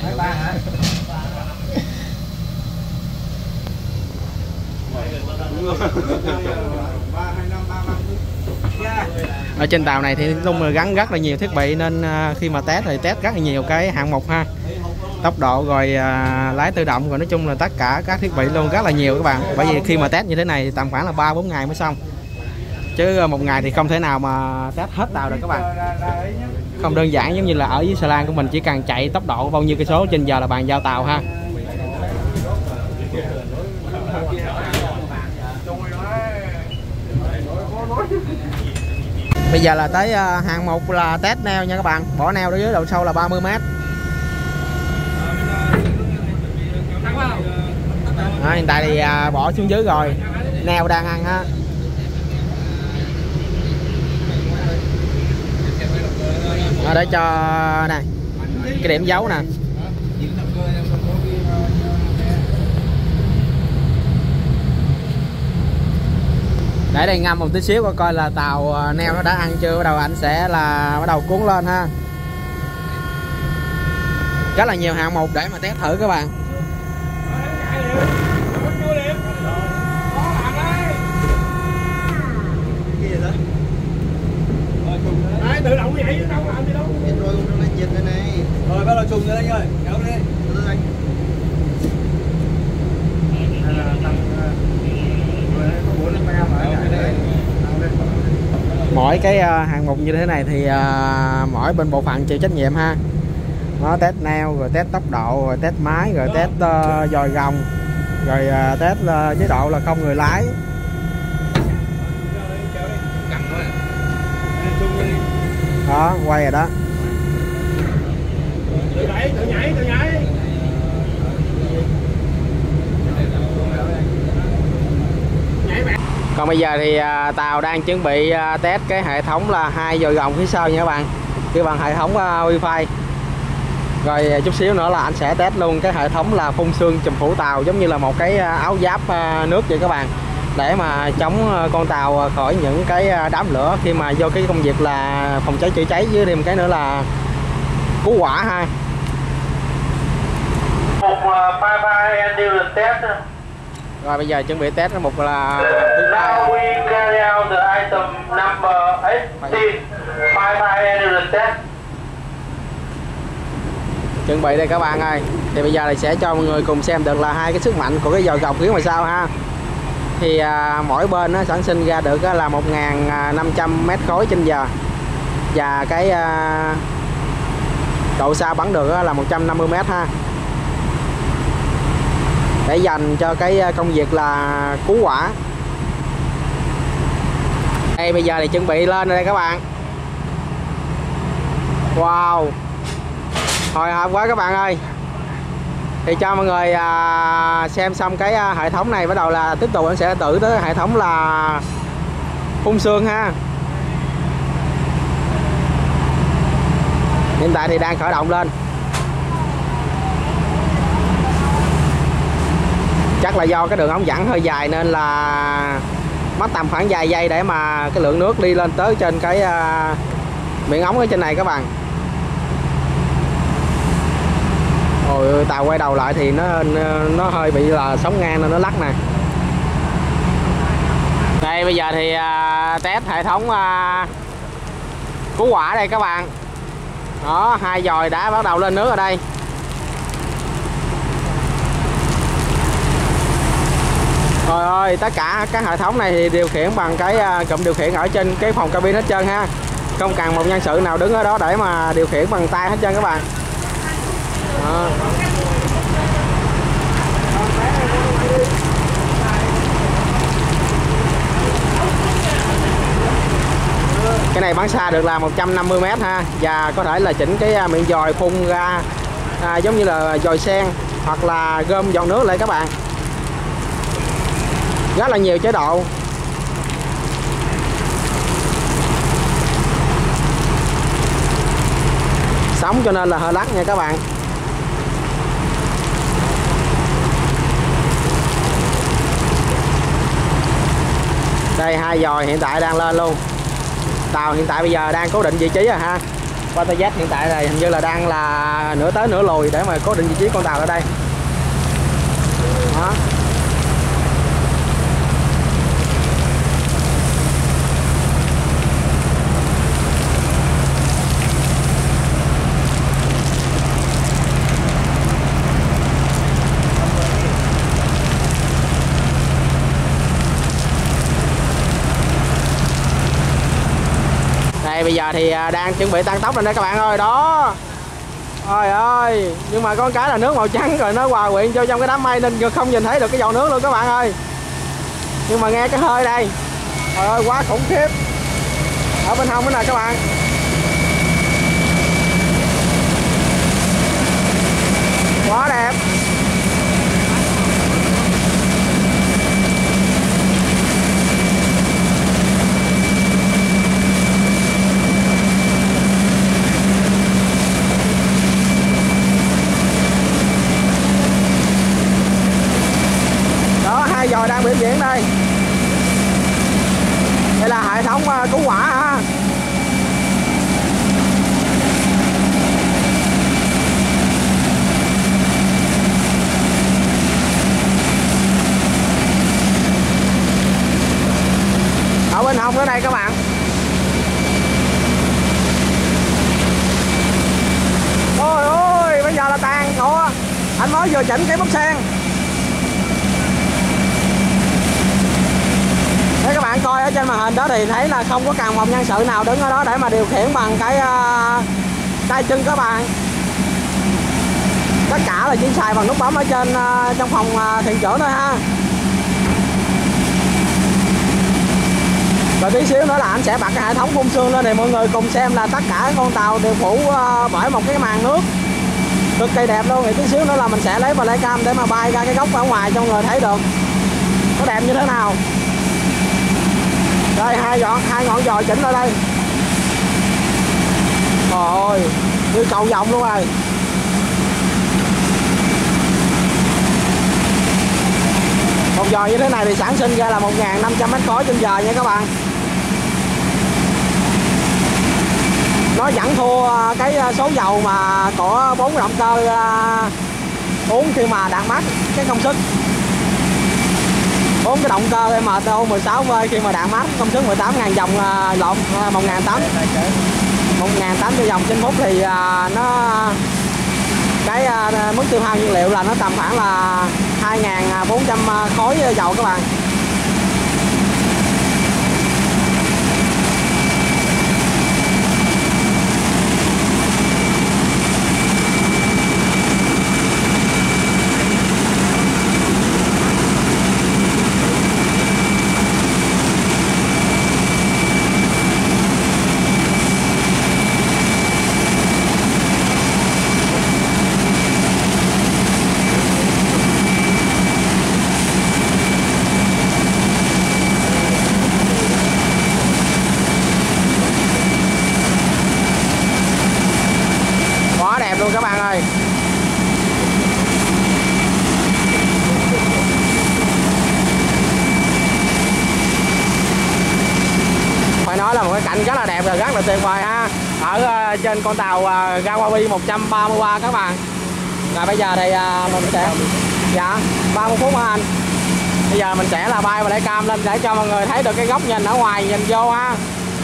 Ở trên tàu này thì luôn là gắn rất là nhiều thiết bị, nên uh, khi mà test thì test rất là nhiều cái hạng mục ha. Tốc độ rồi uh, lái tự động, rồi nói chung là tất cả các thiết bị luôn rất là nhiều các bạn. Bởi vì khi mà test như thế này thì tầm khoảng là ba bốn ngày mới xong. chứ một ngày thì không thể nào mà test hết tàu được các bạn. Không đơn giản giống như là ở dưới xà lan của mình, chỉ cần chạy tốc độ bao nhiêu cây số trên giờ là bàn giao tàu ha. Bây giờ là tới hạng mục là test neo nha các bạn. Bỏ neo đối với độ sâu là ba mươi mét. Đó, hiện tại thì bỏ xuống dưới rồi, neo đang ăn ha. Đó, để cho nè cái điểm dấu nè. Để đây ngâm một tí xíu coi coi là tàu neo nó đã ăn chưa, bắt đầu anh sẽ là bắt đầu cuốn lên ha. Rất là nhiều hạng mục để mà test thử các bạn. Đấy, tự động vậy đâu làm gì đâu. Rồi con lên dịch đây này. Rồi bắt đầu trùng rồi anh ơi, kéo đi. Từ từ anh. Mỗi cái hạng mục như thế này thì uh, mỗi bên bộ phận chịu trách nhiệm ha. Nó test neo, rồi test tốc độ, rồi test máy, rồi test uh, dòi gồng, rồi uh, test uh, chế độ là không người lái. Đó, quay rồi đó. Tự nhảy, tự nhảy, tự nhảy. Còn bây giờ thì uh, tàu đang chuẩn bị uh, test cái hệ thống là hai dòi gồng phía sau nha các bạn, cái bằng hệ thống uh, Wi-Fi. Rồi chút xíu nữa là anh sẽ test luôn cái hệ thống là phun sương trùm phủ tàu, giống như là một cái áo giáp uh, nước vậy các bạn, để mà chống con tàu khỏi những cái đám lửa khi mà vô cái công việc là phòng cháy chữa cháy, với thêm cái nữa là cứu hỏa ha. Một Wi-Fi endurance test. Rồi bây giờ chuẩn bị test một là Now we carry out the item number eighteen Wi-Fi endurance test. Chuẩn bị đây các bạn ơi. Thì bây giờ thì sẽ cho mọi người cùng xem được là hai cái sức mạnh của cái dòi gồng phía ngoài sau ha. Thì à, mỗi bên nó sản sinh ra được là một nghìn năm trăm mét khối trên giờ, và cái à, độ xa bắn được là một trăm năm mươi mét ha, để dành cho cái công việc là cứu hỏa. Đây bây giờ thì chuẩn bị lên đây các bạn. Wow, hồi hộp quá các bạn ơi. Thì cho mọi người à, xem xong cái à, hệ thống này, bắt đầu là tiếp tục anh sẽ tự tới hệ thống là phun sương ha. Hiện tại thì đang khởi động lên. Chắc là do cái đường ống dẫn hơi dài nên là mất tầm khoảng vài giây để mà cái lượng nước đi lên tới trên cái à, miệng ống ở trên này các bạn. Rồi tàu quay đầu lại thì nó nó hơi bị là sóng ngang nên nó lắc nè. Đây bây giờ thì uh, test hệ thống uh, cứu hỏa đây các bạn. Đó, hai dòi đã bắt đầu lên nước ở đây. Rồi ơi, tất cả các hệ thống này thì điều khiển bằng cái uh, cụm điều khiển ở trên cái phòng cabin hết trơn ha. Không cần một nhân sự nào đứng ở đó để mà điều khiển bằng tay hết trơn các bạn. Đó. Cái này bắn xa được là một trăm năm mươi mét ha, và có thể là chỉnh cái miệng dòi phun ra à, giống như là dòi sen hoặc là gom giọt nước lại các bạn. Rất là nhiều chế độ. Sóng cho nên là hơi lắc nha các bạn. Đây hai dòi hiện tại đang lên luôn. Tàu hiện tại bây giờ đang cố định vị trí rồi ha. Water jet hiện tại này hình như là đang là nửa tới nửa lùi để mà cố định vị trí con tàu ở đây. Đó. Đây bây giờ thì đang chuẩn bị tăng tốc rồi đấy các bạn ơi. Đó. Trời ơi, nhưng mà có cái là nước màu trắng rồi nó hòa quyện vô trong cái đám mây nên không nhìn thấy được cái dầu nước luôn các bạn ơi. Nhưng mà nghe cái hơi đây, trời ơi quá khủng khiếp. Ở bên hông nữa nè các bạn. Quá đẹp. Đó, hai giò đang biểu diễn đây. Đây là hệ thống cứu hỏa ha. Ở bên hông nữa đây các bạn. Ôi ôi, bây giờ là tàn. Ủa, anh mới vừa chỉnh cái bắp sen. Nếu các bạn coi ở trên màn hình đó thì thấy là không có cần một nhân sự nào đứng ở đó để mà điều khiển bằng cái uh, tay chân các bạn. Tất cả là chỉ xài bằng nút bấm ở trên uh, trong phòng uh, thuyền trưởng thôi ha. Rồi tí xíu nữa là anh sẽ bật cái hệ thống phun sương lên để mọi người cùng xem là tất cả con tàu đều phủ uh, bởi một cái màn nước cực kỳ đẹp luôn. Thì tí xíu nữa là mình sẽ lấy flycam để mà bay ra cái góc ở ngoài cho mọi người thấy được nó đẹp như thế nào. Đây hai ngọn hai ngọn giò chỉnh ở đây. Trời ơi, như cầu vòng luôn rồi. Một giò như thế này thì sản sinh ra là một nghìn năm trăm mét khối trên giờ nha các bạn. Nó vẫn thua cái số dầu mà của bốn động cơ uống khi mà đạt max cái công suất. Bốn cái động cơ em tê mười sáu V khi mà đạt max công suất mười tám nghìn dòng lộn một nghìn tám trăm dòng trên phút thì nó cái mức tiêu hao nhiên liệu là nó tầm khoảng là hai nghìn bốn trăm khối dầu các bạn. Luôn các bạn ơi. Phải nói là một cái cảnh rất là đẹp và rất là tuyệt vời ha. Ở uh, trên con tàu uh, Gawabi một trăm ba mươi ba các bạn. Rồi bây giờ thì uh, mình sẽ dạ ba mươi phút hả anh? Bây giờ mình sẽ là bay và lấy cam lên để cho mọi người thấy được cái góc nhìn ở ngoài nhìn vô ha.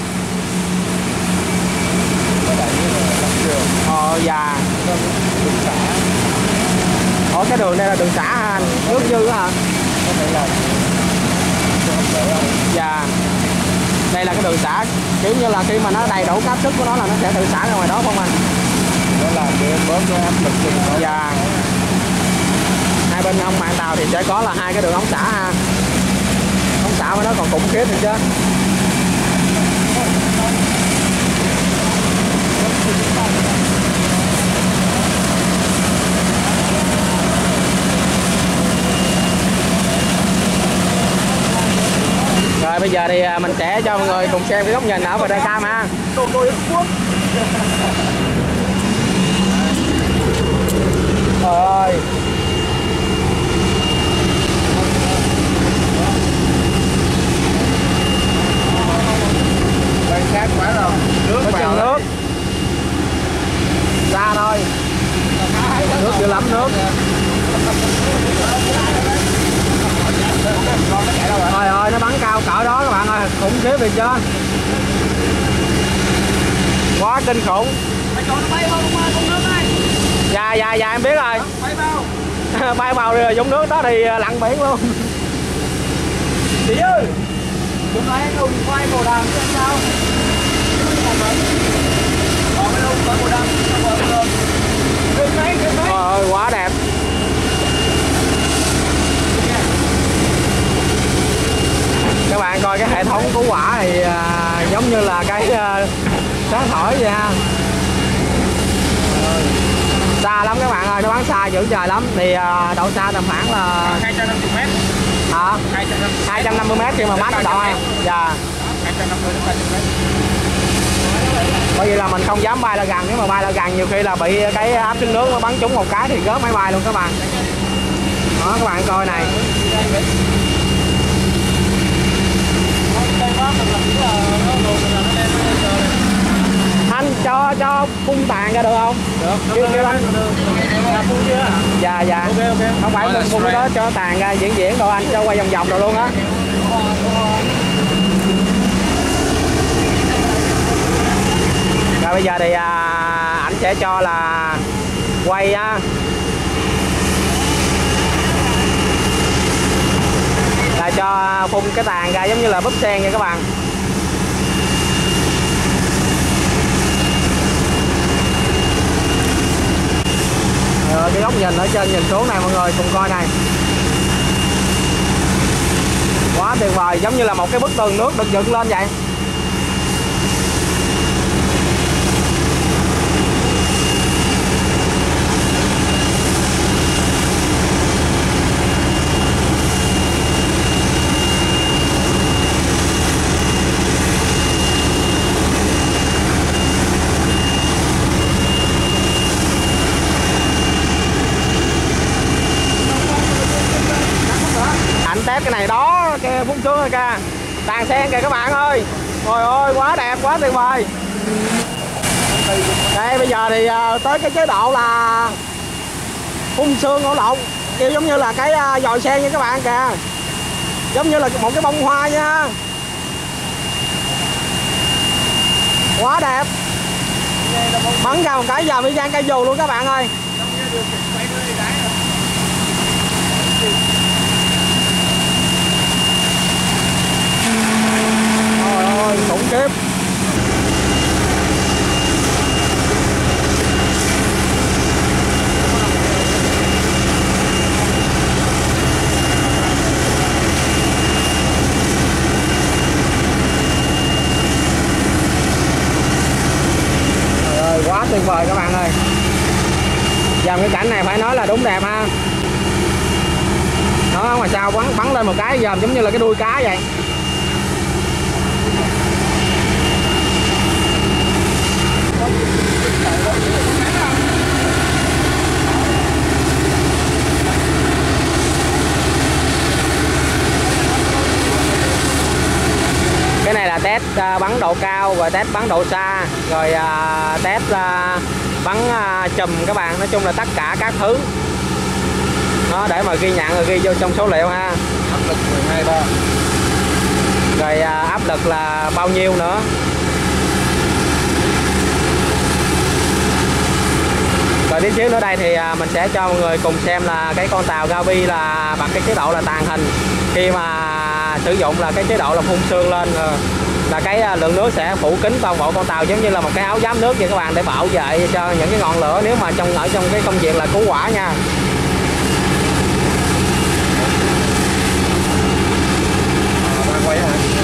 Ờ dạ. Ủa cái đường đây là đường xả hả anh? Nước dư hả? Dạ. Đây là cái đường xả, kiểu như là khi mà nó đầy đủ áp suất của nó là nó sẽ tự xả ra ngoài đó không anh? Nó làm để bớt cái áp lực trên nó. Dạ. Hai bên hông mạn tàu thì sẽ có là hai cái đường ống xả ha. Ống xả mà nó còn khủng khiếp nữa chứ. Rồi bây giờ thì mình sẽ cho mọi người cùng xem cái góc nhìn ở đây cam ha. Trời ơi. Đây sát quá rồi. Nước có vào nước. Ra thôi. Nước dữ lắm nước. Trời ơi nó bắn cao cỡ đó các bạn ơi, khủng khiếp vậy chứ. Quá kinh khủng. Dạ dạ dạ em biết rồi. Bay vào. Bay vào rồi giống nước đó thì lặn biển luôn. Chị ơi. Hôm nay anh hùng quay cổ đàm xem sao. Trời ơi quá đẹp. Các bạn coi cái hệ thống cứu hỏa thì à, giống như là cái à, sáng thổi vậy ha. Xa lắm các bạn ơi, nó bắn xa dữ trời lắm. Thì à, độ xa tầm khoảng là hai trăm năm mươi mét. hả? hai trăm năm mươi mét khi mà mát độ ha. Dạ. hai trăm năm mươi đến ba trăm mét. Bởi vì là mình không dám bay là gần, nếu mà bay là gần nhiều khi là bị cái áp suất nước nó bắn trúng một cái thì rớt máy bay luôn các bạn. Đó các bạn coi này. Anh cho cho phun tàn ra được không? Được. Kêu kêu anh. Phun chưa? Dạ dạ. Ok ok. Không phải phun phun cái đó cho tàn ra diễn diễn đâu anh, cho quay vòng vòng rồi luôn á. Rồi bây giờ thì à, ảnh sẽ cho là quay á. Là cho phun cái tàn ra giống như là búp sen nha các bạn. Rồi cái góc nhìn ở trên nhìn xuống này mọi người cùng coi này. Quá tuyệt vời, giống như là một cái bức tường nước được dựng lên vậy. Test cái này đó, cái phun xuống rồi kìa, tàn sen kìa các bạn ơi. Trời ơi quá đẹp, quá tuyệt vời. Đây bây giờ thì uh, tới cái chế độ là phun sương hỗn lộn, kiểu giống như là cái uh, dòi sen nha các bạn kìa, giống như là một cái bông hoa nha. Quá đẹp. Bắn ra một cái giờ mới gian cây dù luôn các bạn ơi. Trời ơi, khủng khiếp. Trời ơi, quá tuyệt vời các bạn ơi. Dòng cái cảnh này phải nói là đúng đẹp ha. Đó, ngoài sau bắn bắn lên một cái dòm giống như là cái đuôi cá vậy. Cái này là test uh, bắn độ cao và test bắn độ xa, rồi uh, test uh, bắn uh, chùm các bạn. Nói chung là tất cả các thứ đó để mà ghi nhận rồi ghi vô trong số liệu ha. Áp lực mười hai ba. Rồi uh, áp lực là bao nhiêu nữa. Rồi tí xíu nữa đây thì mình sẽ cho mọi người cùng xem là cái con tàu Gavi là bằng cái chế độ là tàng hình. Khi mà sử dụng là cái chế độ là phun sương lên là cái lượng nước sẽ phủ kín toàn bộ con tàu, giống như là một cái áo giáp nước vậy các bạn, để bảo vệ cho những cái ngọn lửa nếu mà trong ở trong cái công việc là cứu hỏa nha. Đang quay hả?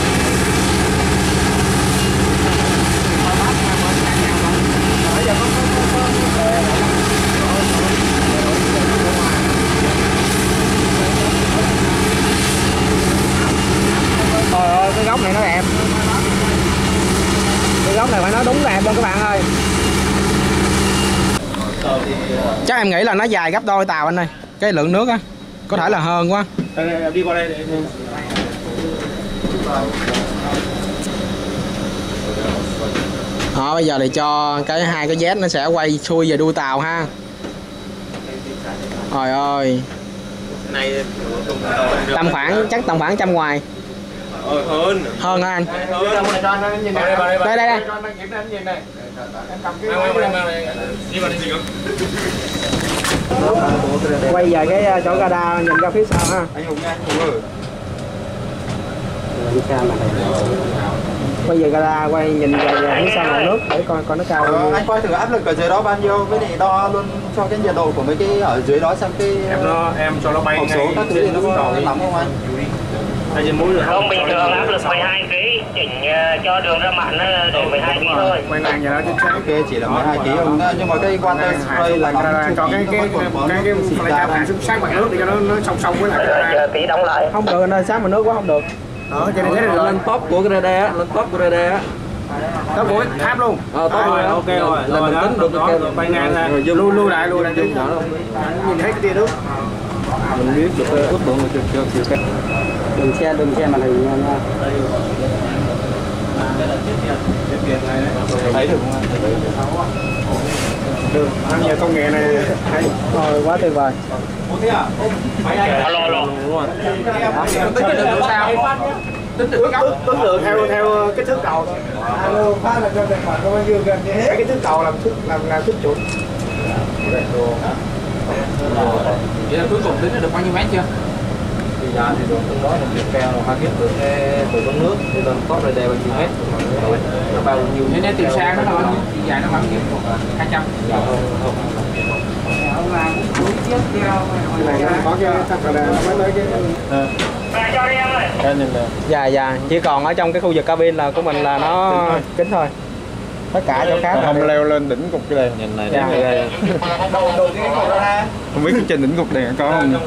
Trời ơi cái góc này nó đẹp. Cái góc này phải nói đúng đẹp luôn các bạn ơi. Chắc em nghĩ là nó dài gấp đôi tàu anh ơi. Cái lượng nước á, có thể là hơn quá. Đây, đây, em đi qua đây để... Đó, bây giờ thì cho cái hai cái jet nó sẽ quay xuôi về đuôi tàu ha. Trời ơi. Này Tầm khoảng chắc tầm khoảng trăm ngoài. Ờ, hơn. Hơn hả anh? Hơn. Đây đây đây. Đi vào đây gì không? Quay về cái chỗ radar nhìn ra phía sau ha. Anh Hùng nha, anh Hùng ơi. Đi xa mà này. Bây giờ gara quay nhìn về phía sau mặt nước để coi coi nó cao. Ờ, anh coi thử áp lực ở dưới đó bao nhiêu, với lại đo luôn cho cái nhiệt độ của mấy cái ở dưới đó xem cái Em nó em cho nó bay hộp số ngay các thứ thì nó có lắm không anh? Ở trên mũi được Không, bình thường áp lực mười hai ki lô gam, chỉnh uh, cho đường ra mặn uh, để mười hai ki lô gam thôi. Quay làng giờ đó chính xác. Ok, chỉ là mười hai ki lô gam nhưng mà cái water spray là lắm Còn cái cái cái cái cái flycam hạ xuống sát mặt nước để cho nó nó song song với lại Rồi chờ tí đóng lại. không được anh ơi, sát mặt nước quá không được. Đó, cho nên thế là lên top của cái radar á, lên top của radar á. Top của tháp luôn. Ờ, top rồi, ok rồi. Là mình tính được cái bay ngang ra. Rồi lưu lưu lại luôn, lại nhỏ luôn. Nhìn thấy cái tia nước. Mình biết được ước lượng của chiều chiều cao. Đừng xe đừng xe màn hình nha. thấy được không? Được, anh nhờ công nghệ này hay. Rồi, quá tuyệt vời. Alo, alo. Tính được tính lượng theo theo kích thước cầu thôi. Alo, phát là cho tài khoản có bao nhiêu gần như hết. Cái kích thước cầu làm thước làm làm thước chuẩn. Vậy là cuối cùng tính được bao nhiêu mét chưa? Thì giờ thì đường tương đối là chiều cao là hai mét từ cái từ con nước cho nên top radar bao nhiêu mét? Nó bao nhiêu? Thế nên từ xa nó bao nhiêu? Chiều dài nó bao nhiêu? hai trăm. Ông làm cũng chiếc theo. Cái này nó có cái thắt radar nó mới tới cái Và cho đi em ơi. Cái nhìn nè. Dạ dạ, chỉ còn ở trong cái khu vực cabin là của mình là nó kính thôi. Tất cả chỗ khác là Không đều- leo lên đỉnh cục cái đèn nhìn này. Dạ. Đầu đầu tiên của ra. Không biết trên đỉnh cục đèn có không?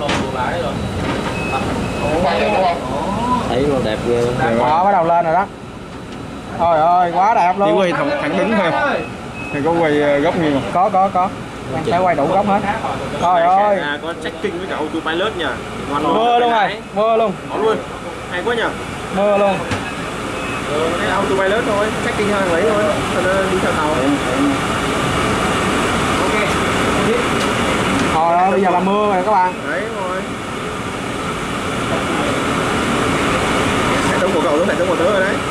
Thấy luôn đẹp ghê luôn. Đó, bắt đầu lên rồi đó. Trời ơi, quá đẹp Chỉ luôn. quay thẳng, thẳng đứng thôi. Thì có quay ờ, góc nhiều. Có có có. Phải quay đủ góc hết. Trời ơi, À, có checking với cả autopilot nha. mưa luôn rồi, mưa luôn, Có luôn. Hay quá nhỉ. mưa luôn. Ừ, cái autopilot thôi, checking hàng lấy thôi. Cho nó đi theo tàu. Trời ơi, bây giờ là mưa rồi các bạn. Đấy rồi. Hệ thống của cậu giống hệ thống của tớ rồi đấy.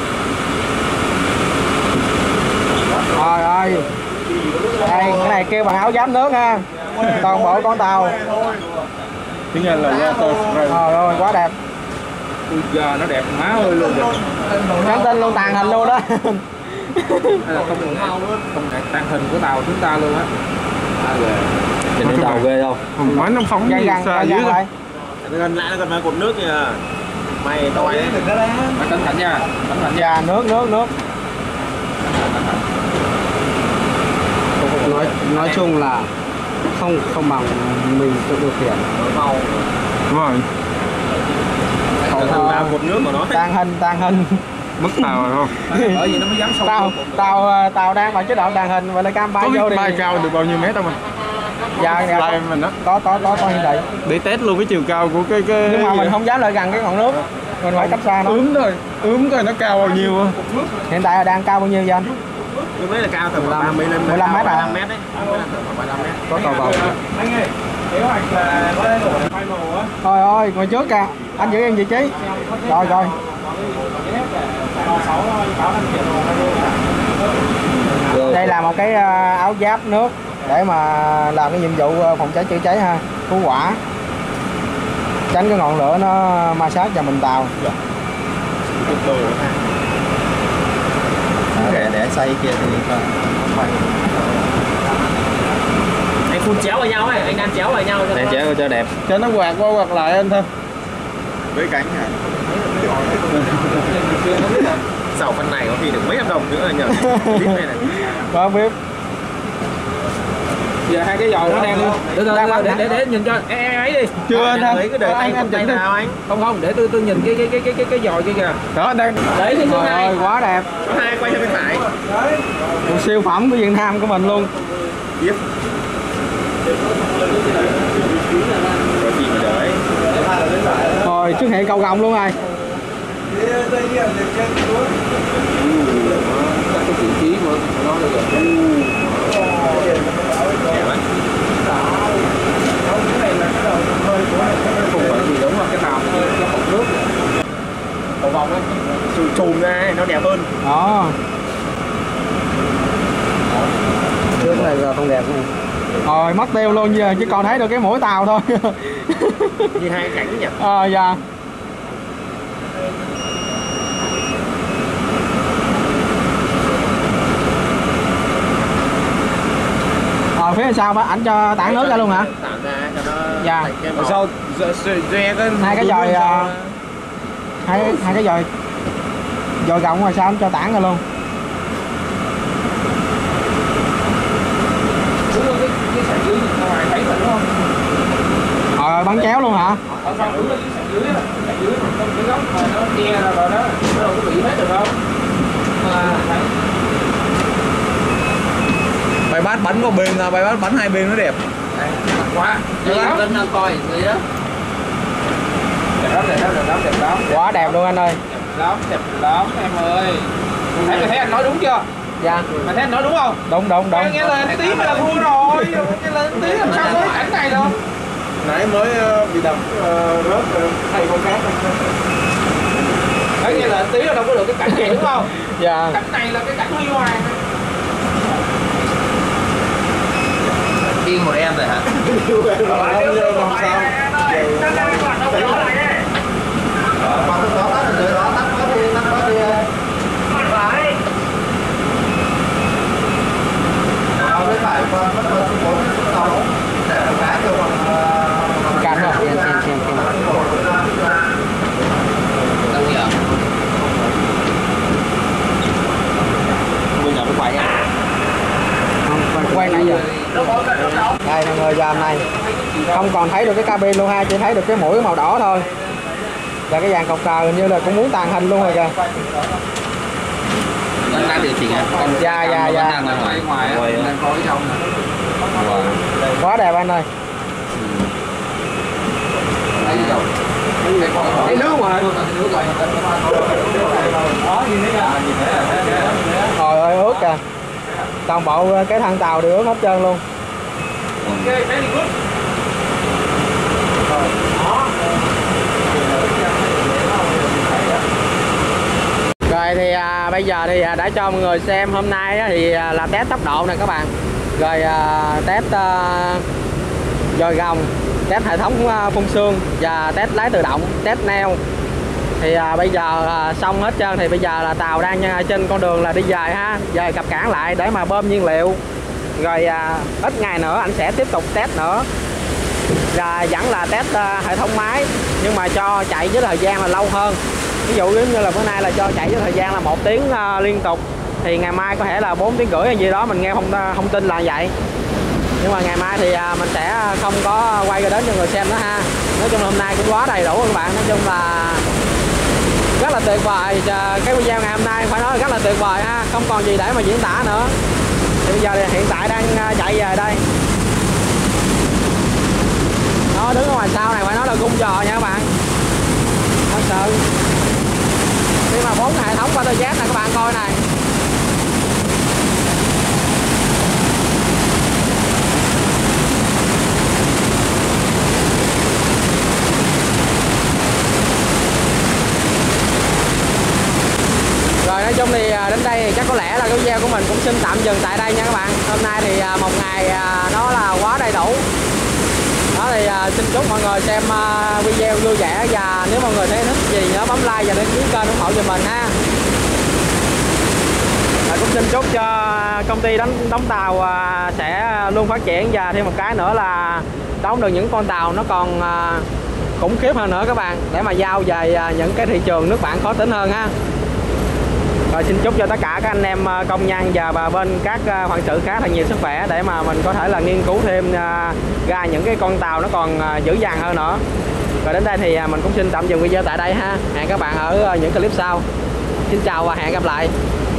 Trời ơi. Đây, cái này kêu bằng áo giáp nước ha. Toàn bộ con tàu. Tiếng Anh là water spray. Trời ơi, quá đẹp. Giờ nó đẹp má ơi luôn rồi. Nhắn tin luôn, tàn hình luôn đó. Không không đẹp tàng hình của tàu chúng ta luôn á. Trên đỉnh tàu ghê không? Không, máy nó phóng Gan gì gan xa gan dưới gan rồi. lại. Gần lại nó còn mang cột nước kìa. Mày toi đấy. Phải cẩn thận nha, cẩn thận nha. Dạ, nước nước nước. Nói nói chung là không không bằng mình tự điều khiển. Đúng rồi. Thằng làm cột nước của nó. Tàn hình tàn hình. Mất tàu rồi không? Bởi vì nó mới dám sâu. Tàu tàu tàu đang vào chế độ tàn hình và là cam bay Có vô biết đi. bay cao được bao nhiêu mét không anh? Dạ, dạ, Live mình đó. có có có có hiện tại. Để test luôn cái chiều cao của cái cái Nhưng mà mình không dám lại gần cái ngọn nước. Mình phải cách xa nó. ướm thôi. Ướm coi nó cao bao nhiêu á. Hiện tại là đang cao bao nhiêu vậy anh? Lúc đấy là cao tầm ba mươi lên. mười lăm mét à? ba mươi lăm mét đấy. ba mươi lăm mét. Có tàu vào. Anh ơi, kế hoạch là có đây nổi final á. Trời ơi, ngồi trước kìa. Anh giữ em vị trí. Rồi rồi. Đây là một cái à, áo giáp nước để mà làm cái nhiệm vụ à, phòng cháy chữa cháy ha, cứu hỏa, tránh cái ngọn lửa nó ma sát vào mình tàu. Để để xây kia thì Anh phun chéo vào nhau ấy, anh đang chéo vào nhau cho để nó- chế cho đẹp. Cho nó quạt qua quạt lại anh thôi. Với cánh hả? Sầu phần này có khi được mấy hợp đồng nữa nhờ. Biết này này. Không biết. Giờ hai cái giò nó đang từ từ Đang để, bắn để để nhìn cho em em ấy đi. Chưa anh ha. Lấy cái để Anh tay anh tay chỉnh nào anh? Không không, để tôi tôi nhìn cái cái cái cái cái cái giò kia kìa. Đó đang Đấy thì số Trời hai. ơi, quá đẹp. Số hai quay sang bên phải. Một siêu phẩm của Việt Nam của mình luôn. Tiếp. Có gì mà đợi. Rồi xuất hiện cầu gồng luôn rồi. Dây nhiệm từ trên xuống. Các cái vị trí của nó là không phải gì đúng là cái nào cái hộp nước cầu vòng ấy Chùm chùm ra ấy, nó đẹp hơn. Đó. Trước này là không đẹp này. Rồi mất tiêu luôn, giờ chỉ còn thấy được cái mũi tàu thôi. Như hai cái cánh nhỉ. Ờ dạ. phía là sao bác? Ảnh cho tản nước ra luôn hả? Tản ra cho nó Dạ. thành cái màu. Sau doe cái Hai cái dòi uh, hai hai cái dòi dòi gọng rồi sao anh cho tản ra luôn? Đúng rồi, cái cái sàn dưới ngoài thấy rồi đúng không? Ờ bắn chéo luôn hả? Ở sau đúng là cái sàn dưới á, sàn dưới trong cái góc mà nó che ra rồi đó, nó đâu có bị hết được đâu. Mà thấy bài bát bắn vào bên là bài bát bắn hai bên nó đẹp. quá. Đi bên nó coi gì đó. Đẹp lắm, đẹp lắm, đẹp lắm, đẹp lắm. Quá đẹp luôn anh ơi. Đẹp lắm, đẹp lắm em ơi. Thấy thấy anh nói đúng chưa? Dạ. Mày thấy anh nói đúng không? Đúng đúng đúng. Nghe lời tí mà là thua rồi. Nghe lời tí làm sao có cảnh này đâu. Nãy mới uh, bị đập uh, rớt uh, thay con khác. Đấy, nghe lời tí là đâu có được cái cảnh này đúng không? Dạ. Cảnh này là cái cảnh huy hoàng. Yên một em rồi hả? Không sao. Còn tôi có tắt rồi đó, tắt có đi, tắt có đi. Ờ, với phải con bắt đầu số bốn, số sáu để một cái cho bằng Cắn rồi, xem xem xem xem. đâu nhỉ? Bây giờ nó quay á. Không, quay, quay nãy giờ. Đây mọi người, giờ hôm nay không còn thấy được cái cabin luôn ha, chỉ thấy được cái mũi màu đỏ thôi. Và cái dàn cọc cờ hình như là cũng muốn tàn hình luôn rồi kìa. Vẫn đang điều chỉnh à? Dạ dạ dạ. Đang ngoài ngoài á, đang có cái trong. Quá đẹp anh ơi. Thấy rồi. Cái nước mà. Trời ơi ướt kìa. Toàn bộ cái thân tàu đều ướt hết trơn luôn. Rồi thì à, bây giờ thì à, đã cho mọi người xem hôm nay á, thì à, là test tốc độ nè các bạn. Rồi à, test à, dòi gồng, test hệ thống à, phun sương và test lái tự động, test neo. Thì à, bây giờ à, xong hết trơn thì bây giờ là tàu đang à, trên con đường là đi về ha, về cập cảng lại để mà bơm nhiên liệu. Rồi à, ít ngày nữa anh sẽ tiếp tục test nữa. Và vẫn là test uh, hệ thống máy nhưng mà cho chạy với thời gian là lâu hơn. Ví dụ như là bữa nay là cho chạy với thời gian là một tiếng uh, liên tục, thì ngày mai có thể là bốn tiếng rưỡi hay gì đó, mình nghe không thông tin là vậy. Nhưng mà ngày mai thì uh, mình sẽ không có quay ra đến cho người xem nữa ha. Nói chung là hôm nay cũng quá đầy đủ các bạn. Nói chung là rất là tuyệt vời. Cái video ngày hôm nay phải nói là rất là tuyệt vời ha, không còn gì để mà diễn tả nữa. Thì bây giờ thì hiện tại đang uh, chạy về đây. Nó đứng ở ngoài sau này phải nói là gung giò nha các bạn. Thật sự khi mà bốn hệ thống Waterjet này các bạn coi này. Rồi nói chung thì đến đây thì chắc có lẽ là cái video của mình cũng xin tạm dừng tại đây nha các bạn. Hôm nay thì một ngày nó là quá đầy đủ. Đó thì uh, xin chúc mọi người xem uh, video vui vẻ, và nếu mọi người thấy thích gì nhớ bấm like và đăng ký kênh ủng hộ cho mình ha. Và cũng xin chúc cho công ty đóng đóng tàu uh, sẽ luôn phát triển, và thêm một cái nữa là đóng được những con tàu nó còn uh, khủng khiếp hơn nữa các bạn, để mà giao về uh, những cái thị trường nước bạn khó tính hơn ha. Rồi xin chúc cho tất cả các anh em công nhân và bà bên các hoàng sự khác thật nhiều sức khỏe, để mà mình có thể là nghiên cứu thêm ra những cái con tàu nó còn dữ dằn hơn nữa. Rồi đến đây thì mình cũng xin tạm dừng video tại đây ha. Hẹn các bạn ở những clip sau. Xin chào và hẹn gặp lại.